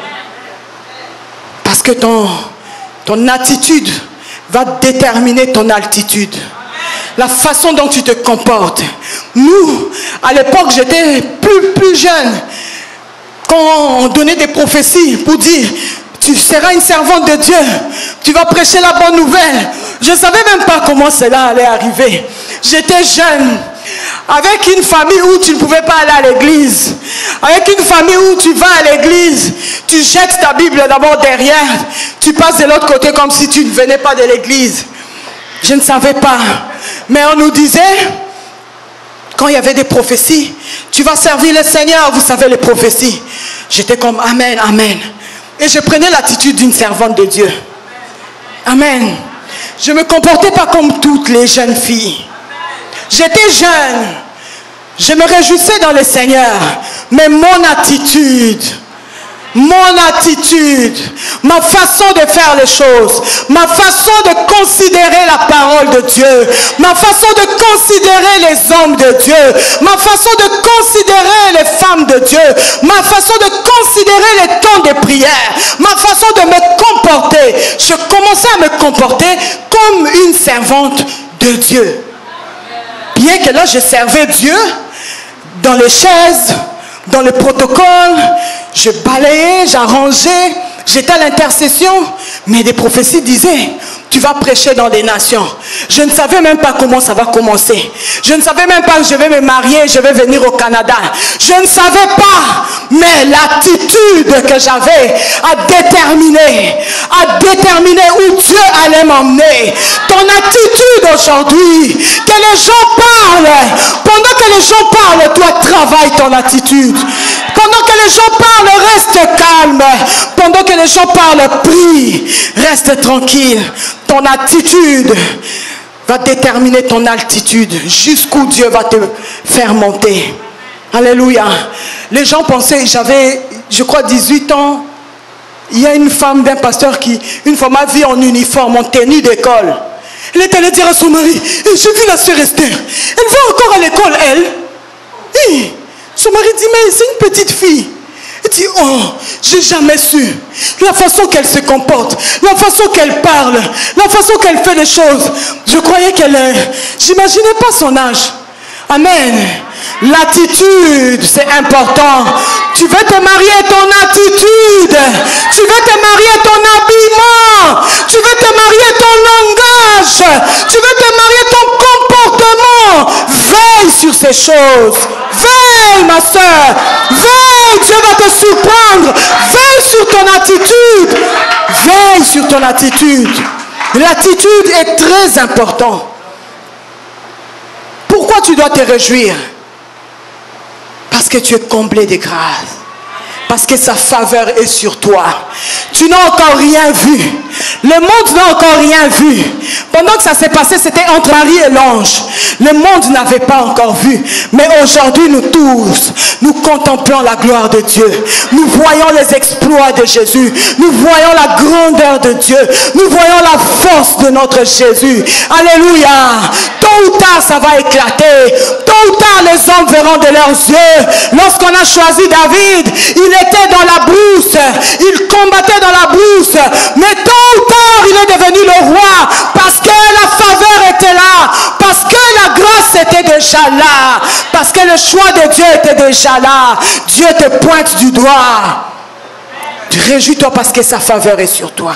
Parce que ton attitude va déterminer ton altitude. La façon dont tu te comportes. Nous, à l'époque, j'étais plus jeune. Quand on donnait des prophéties pour dire, tu seras une servante de Dieu, tu vas prêcher la bonne nouvelle. Je ne savais même pas comment cela allait arriver. J'étais jeune. Avec une famille où tu ne pouvais pas aller à l'église. Avec une famille où tu vas à l'église, tu jettes ta Bible d'abord derrière, tu passes de l'autre côté comme si tu ne venais pas de l'église. Je ne savais pas. Mais on nous disait, quand il y avait des prophéties, tu vas servir le Seigneur, vous savez les prophéties. J'étais comme amen, amen. Et je prenais l'attitude d'une servante de Dieu. Amen. Je ne me comportais pas comme toutes les jeunes filles. J'étais jeune, je me réjouissais dans le Seigneur, mais mon attitude, ma façon de faire les choses, ma façon de considérer la parole de Dieu, ma façon de considérer les hommes de Dieu, ma façon de considérer les femmes de Dieu, ma façon de considérer les temps de prière, ma façon de me comporter, je commençais à me comporter comme une servante de Dieu. Bien que là, je servais Dieu dans les chaises, dans le protocole, je balayais, j'arrangeais, j'étais à l'intercession, mais des prophéties disaient, tu vas prêcher dans les nations. Je ne savais même pas comment ça va commencer. Je ne savais même pas que je vais me marier, je vais venir au Canada. Je ne savais pas, mais l'attitude que j'avais a déterminé où Dieu allait m'emmener. Ton attitude aujourd'hui, que les gens parlent, pendant que les gens parlent, toi travaille ton attitude. Pendant que les gens parlent, reste calme. Pendant que les gens parlent, prie. Reste tranquille. Ton attitude va déterminer ton altitude. Jusqu'où Dieu va te faire monter. Alléluia. Les gens pensaient, j'avais, je crois, 18 ans. Il y a une femme d'un pasteur qui, une fois m'a vu en uniforme, en tenue d'école. Elle est allée dire à son mari, j'ai vu la sœur Esther. Elle va encore à l'école, elle. Et son mari dit, mais c'est une petite fille. Il dit, oh, j'ai jamais su la façon qu'elle se comporte, la façon qu'elle parle, la façon qu'elle fait les choses. Je croyais qu'elle, j'imaginais pas son âge. Amen. L'attitude, c'est important. Tu veux te marier, ton attitude. Tu veux te marier, ton habillement. Tu veux te marier, ton langage. Tu veux te marier, ton comportement. Veille sur ces choses. Veille, ma soeur. Veille, Dieu va te surprendre. Veille sur ton attitude. Veille sur ton attitude. L'attitude est très importante. Pourquoi tu dois te réjouir? Parce que tu es comblé de grâce. Parce que sa faveur est sur toi. Tu n'as encore rien vu. Le monde n'a encore rien vu. Pendant que ça s'est passé, c'était entre Marie et l'ange. Le monde n'avait pas encore vu. Mais aujourd'hui, nous tous, nous contemplons la gloire de Dieu. Nous voyons les exploits de Jésus. Nous voyons la grandeur de Dieu. Nous voyons la force de notre Jésus. Alléluia. Tôt ou tard, ça va éclater. Tôt ou tard, les hommes verront de leurs yeux. Lorsqu'on a choisi David, il était dans la brousse. Il combattait dans la brousse. Mais tôt ou tard, il est devenu le roi. Parce que la faveur était là. Parce que la grâce était déjà là. Parce que le choix de Dieu était déjà là. Dieu te pointe du doigt. Réjouis-toi parce que sa faveur est sur toi.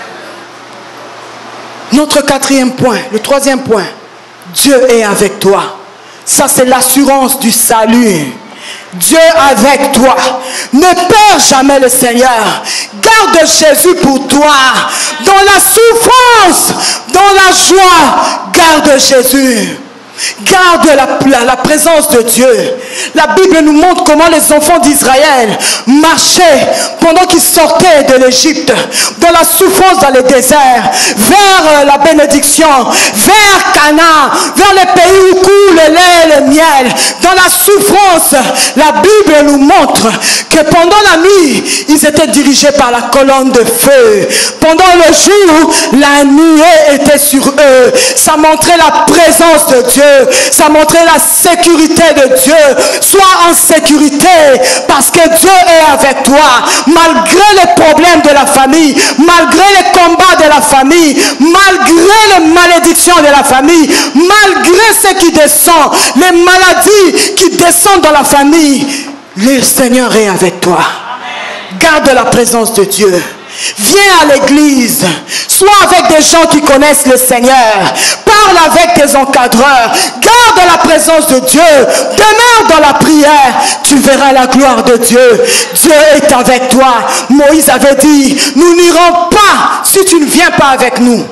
Notre quatrième point, le troisième point. Dieu est avec toi. Ça, c'est l'assurance du salut. Dieu avec toi. Ne perds jamais le Seigneur. Garde Jésus pour toi. Dans la souffrance, dans la joie, garde Jésus. Garde la présence de Dieu. La Bible nous montre comment les enfants d'Israël marchaient pendant qu'ils sortaient de l'Égypte, dans la souffrance dans le désert, vers la bénédiction, vers Canaan, vers les pays où coule le lait et le miel. Dans la souffrance, la Bible nous montre que pendant la nuit, ils étaient dirigés par la colonne de feu. Pendant le jour, la nuée était sur eux. Ça montrait la présence de Dieu. Ça montrait la sécurité de Dieu. Sois en sécurité parce que Dieu est avec toi. Malgré les problèmes de la famille, malgré les combats de la famille, malgré les malédictions de la famille, malgré ce qui descend, les maladies qui descendent dans la famille, le Seigneur est avec toi. Garde la présence de Dieu. Viens à l'église. Sois avec des gens qui connaissent le Seigneur. Parle avec tes encadreurs. Garde la présence de Dieu. Demeure dans la prière. Tu verras la gloire de Dieu. Dieu est avec toi. Moïse avait dit, nous n'irons pas si tu ne viens pas avec nous.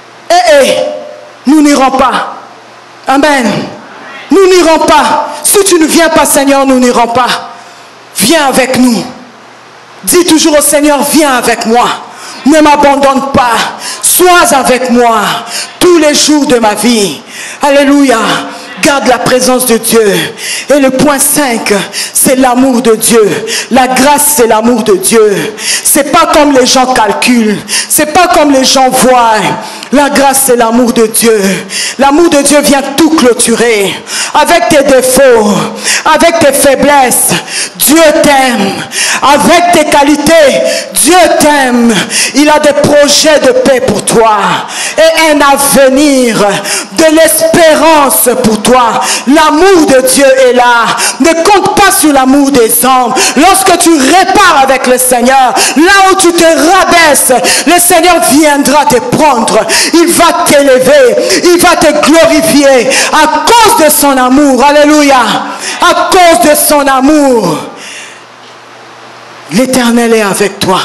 Nous n'irons pas. Amen. Nous n'irons pas. Si tu ne viens pas, Seigneur, nous n'irons pas. Viens avec nous. Dis toujours au Seigneur, viens avec moi. Ne m'abandonne pas. Sois avec moi tous les jours de ma vie. Alléluia. Garde la présence de Dieu. Et le point 5, c'est l'amour de Dieu. La grâce, c'est l'amour de Dieu. C'est pas comme les gens calculent. C'est pas comme les gens voient. La grâce, c'est l'amour de Dieu. L'amour de Dieu vient tout clôturer. Avec tes défauts, avec tes faiblesses, Dieu t'aime. Avec tes qualités, Dieu t'aime. Il a des projets de paix pour toi. Et un avenir, de l'espérance pour toi. L'amour de Dieu est là. Ne compte pas sur l'amour des hommes. Lorsque tu répares avec le Seigneur, là où tu te rabaisses, le Seigneur viendra te prendre. Il va t'élever. Il va te glorifier à cause de son amour. Alléluia. À cause de son amour. L'Éternel est avec toi.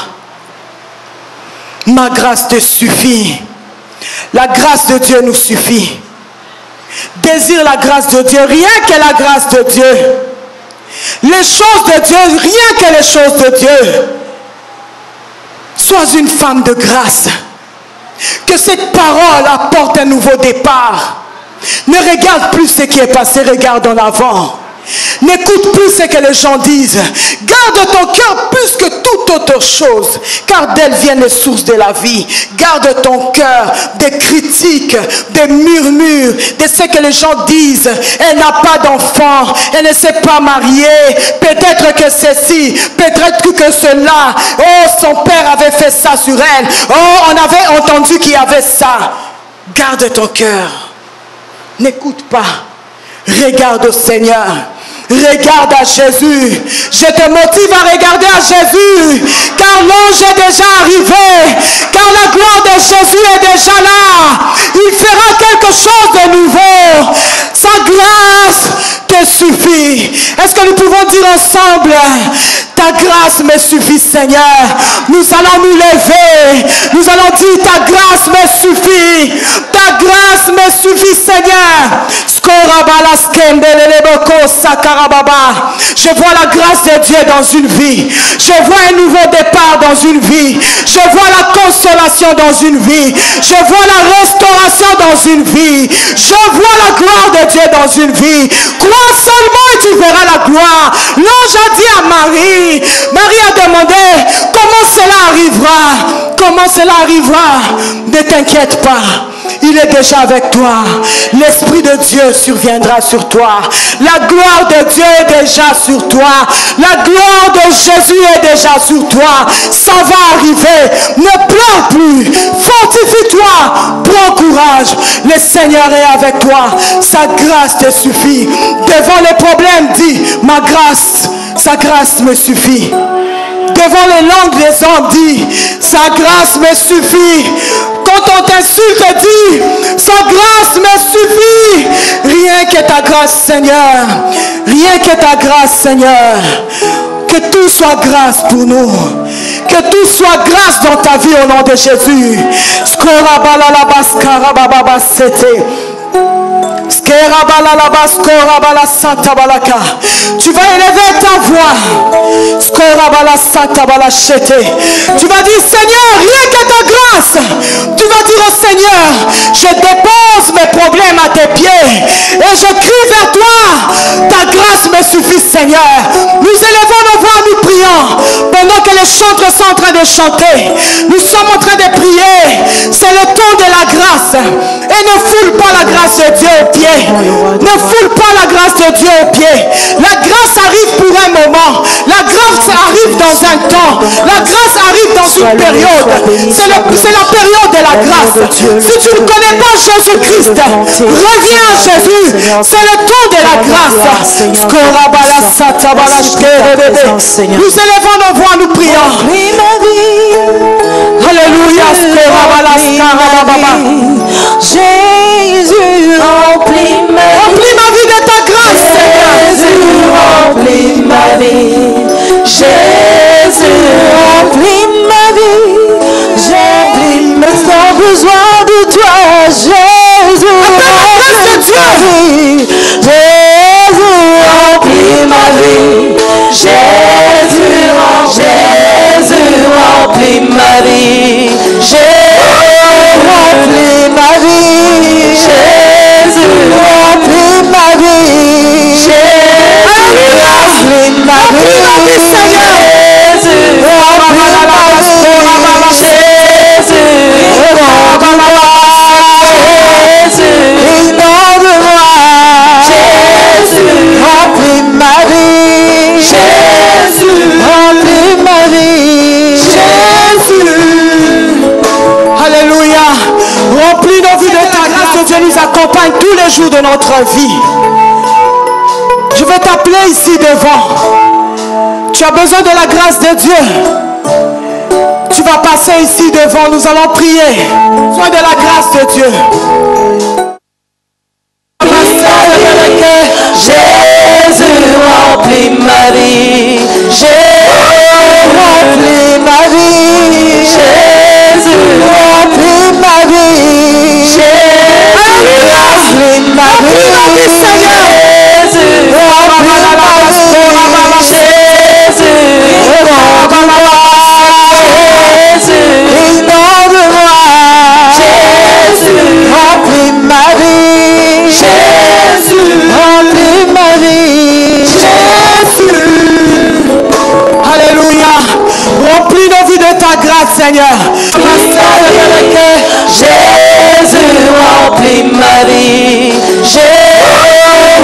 Ma grâce te suffit. La grâce de Dieu nous suffit. Désire la grâce de Dieu, rien que la grâce de Dieu. Les choses de Dieu, rien que les choses de Dieu. Sois une femme de grâce. Que cette parole apporte un nouveau départ. Ne regarde plus ce qui est passé, regarde en avant. N'écoute plus ce que les gens disent. Garde ton cœur plus que toute autre chose, car d'elle viennent les sources de la vie. Garde ton cœur des critiques, des murmures, de ce que les gens disent. Elle n'a pas d'enfant, elle ne s'est pas mariée. Peut-être que ceci, peut-être que cela. Oh, son père avait fait ça sur elle. Oh, on avait entendu qu'il y avait ça. Garde ton cœur. N'écoute pas. Regarde au Seigneur. Regarde à Jésus. Je te motive à regarder à Jésus, car l'ange est déjà arrivé, car la gloire de Jésus est déjà là. Il fera quelque chose de nouveau. Sa grâce te suffit. Est-ce que nous pouvons dire ensemble: ta grâce me suffit, Seigneur. Nous allons nous lever. Nous allons dire: ta grâce me suffit. Ta grâce me suffit, Seigneur. Je vois la grâce de Dieu dans une vie. Je vois un nouveau départ dans une vie. Je vois la consolation dans une vie. Je vois la restauration dans une vie. Je vois la gloire de Dieu dans une vie. Crois seulement et tu verras la gloire. L'ange a dit à Marie, Marie a demandé: comment cela arrivera? Comment cela arrivera? Ne t'inquiète pas. Il est déjà avec toi. L'Esprit de Dieu surviendra sur toi. La gloire de Dieu est déjà sur toi. La gloire de Jésus est déjà sur toi. Ça va arriver. Ne pleure plus. Fortifie-toi. Prends courage. Le Seigneur est avec toi. Sa grâce te suffit. Devant les problèmes, dis: ma grâce, sa grâce me suffit. Devant les langues des hommes, dis: sa grâce me suffit. Quand on t'insulte, dis: sa grâce me suffit. Rien que ta grâce, Seigneur. Rien que ta grâce, Seigneur. Que tout soit grâce pour nous. Que tout soit grâce dans ta vie au nom de Jésus. Tu vas élever ta voix. Tu vas dire: Seigneur, rien que ta grâce. Tu vas dire au Seigneur: je dépose mes problèmes à tes pieds et je crie vers toi. Ta grâce me suffit, Seigneur. Nous élevons nos voix, nous prions pendant que les chanteurs sont en train de chanter. Nous sommes en train de prier. C'est le temps de la grâce. Et ne foule pas la grâce de Dieu aux pieds. Ne foule pas la grâce de Dieu aux pieds. La grâce arrive pour un moment. La grâce arrive dans un temps. La grâce arrive dans une période. C'est la période de la grâce. Si tu ne connais pas Jésus-Christ, reviens à Jésus. C'est le temps de la grâce. Nous élevons nos voix, nous prions. Alléluia. Jésus, remplis ma vie de ta grâce, Seigneur. Jésus, remplis ma vie. Jésus, remplis ma vie. J'ai besoin de toi, Jésus. Appelle la grâce de Dieu. Jésus, remplis ma vie. Jésus, remplis ma vie. Remplis ma vie. Jésus, remplis ma vie. Jésus, remplis ma vie. Jésus, remplis ma vie. Jésus, remplis ma vie. Jésus, inonde-moi. Jésus, remplis ma vie. Jésus, remplis ma vie. Jésus. Alléluia. Remplis nos vies de ta grâce. Que Dieu nous accompagne tous les jours de notre vie. Je vais t'appeler ici devant. Tu as besoin de la grâce de Dieu. Tu vas passer ici devant. Nous allons prier. Sois de la grâce de Dieu. Jésus, remplis ma vie. Jésus, remplis ma vie. Jésus, remplis ma vie. Jésus, remplis ma vie. Jésus, remplis ma vie. Jésus, remplis ma vie. Jésus, inonde-moi. Jésus, remplis ma vie. Jésus, remplis ma vie. Jésus. Alléluia. Remplis nos vies de ta grâce, Seigneur. Jésus, remplis ma vie. Jésus,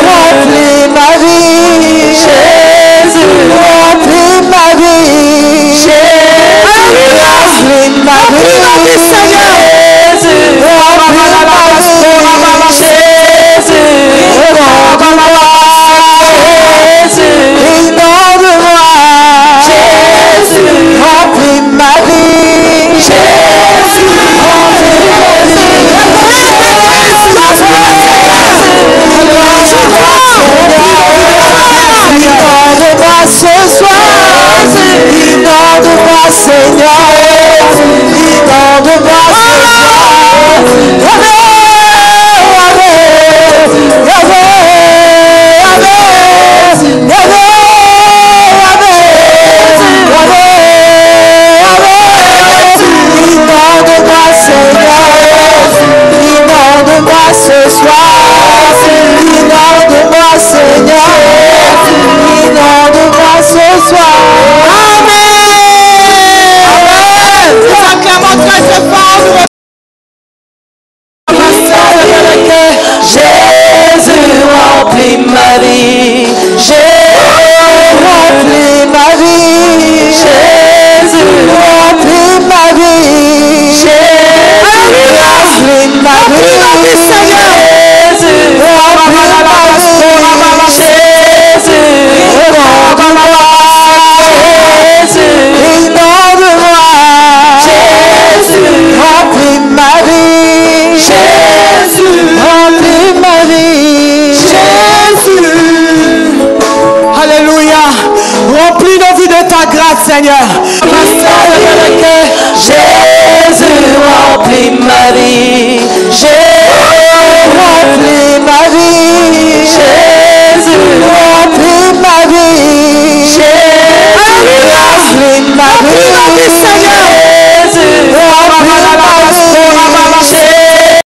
Seigneur. Jésus remplit ma vie. Jésus remplit ma vie. Jésus remplit ma vie. Jésus remplit ma vie.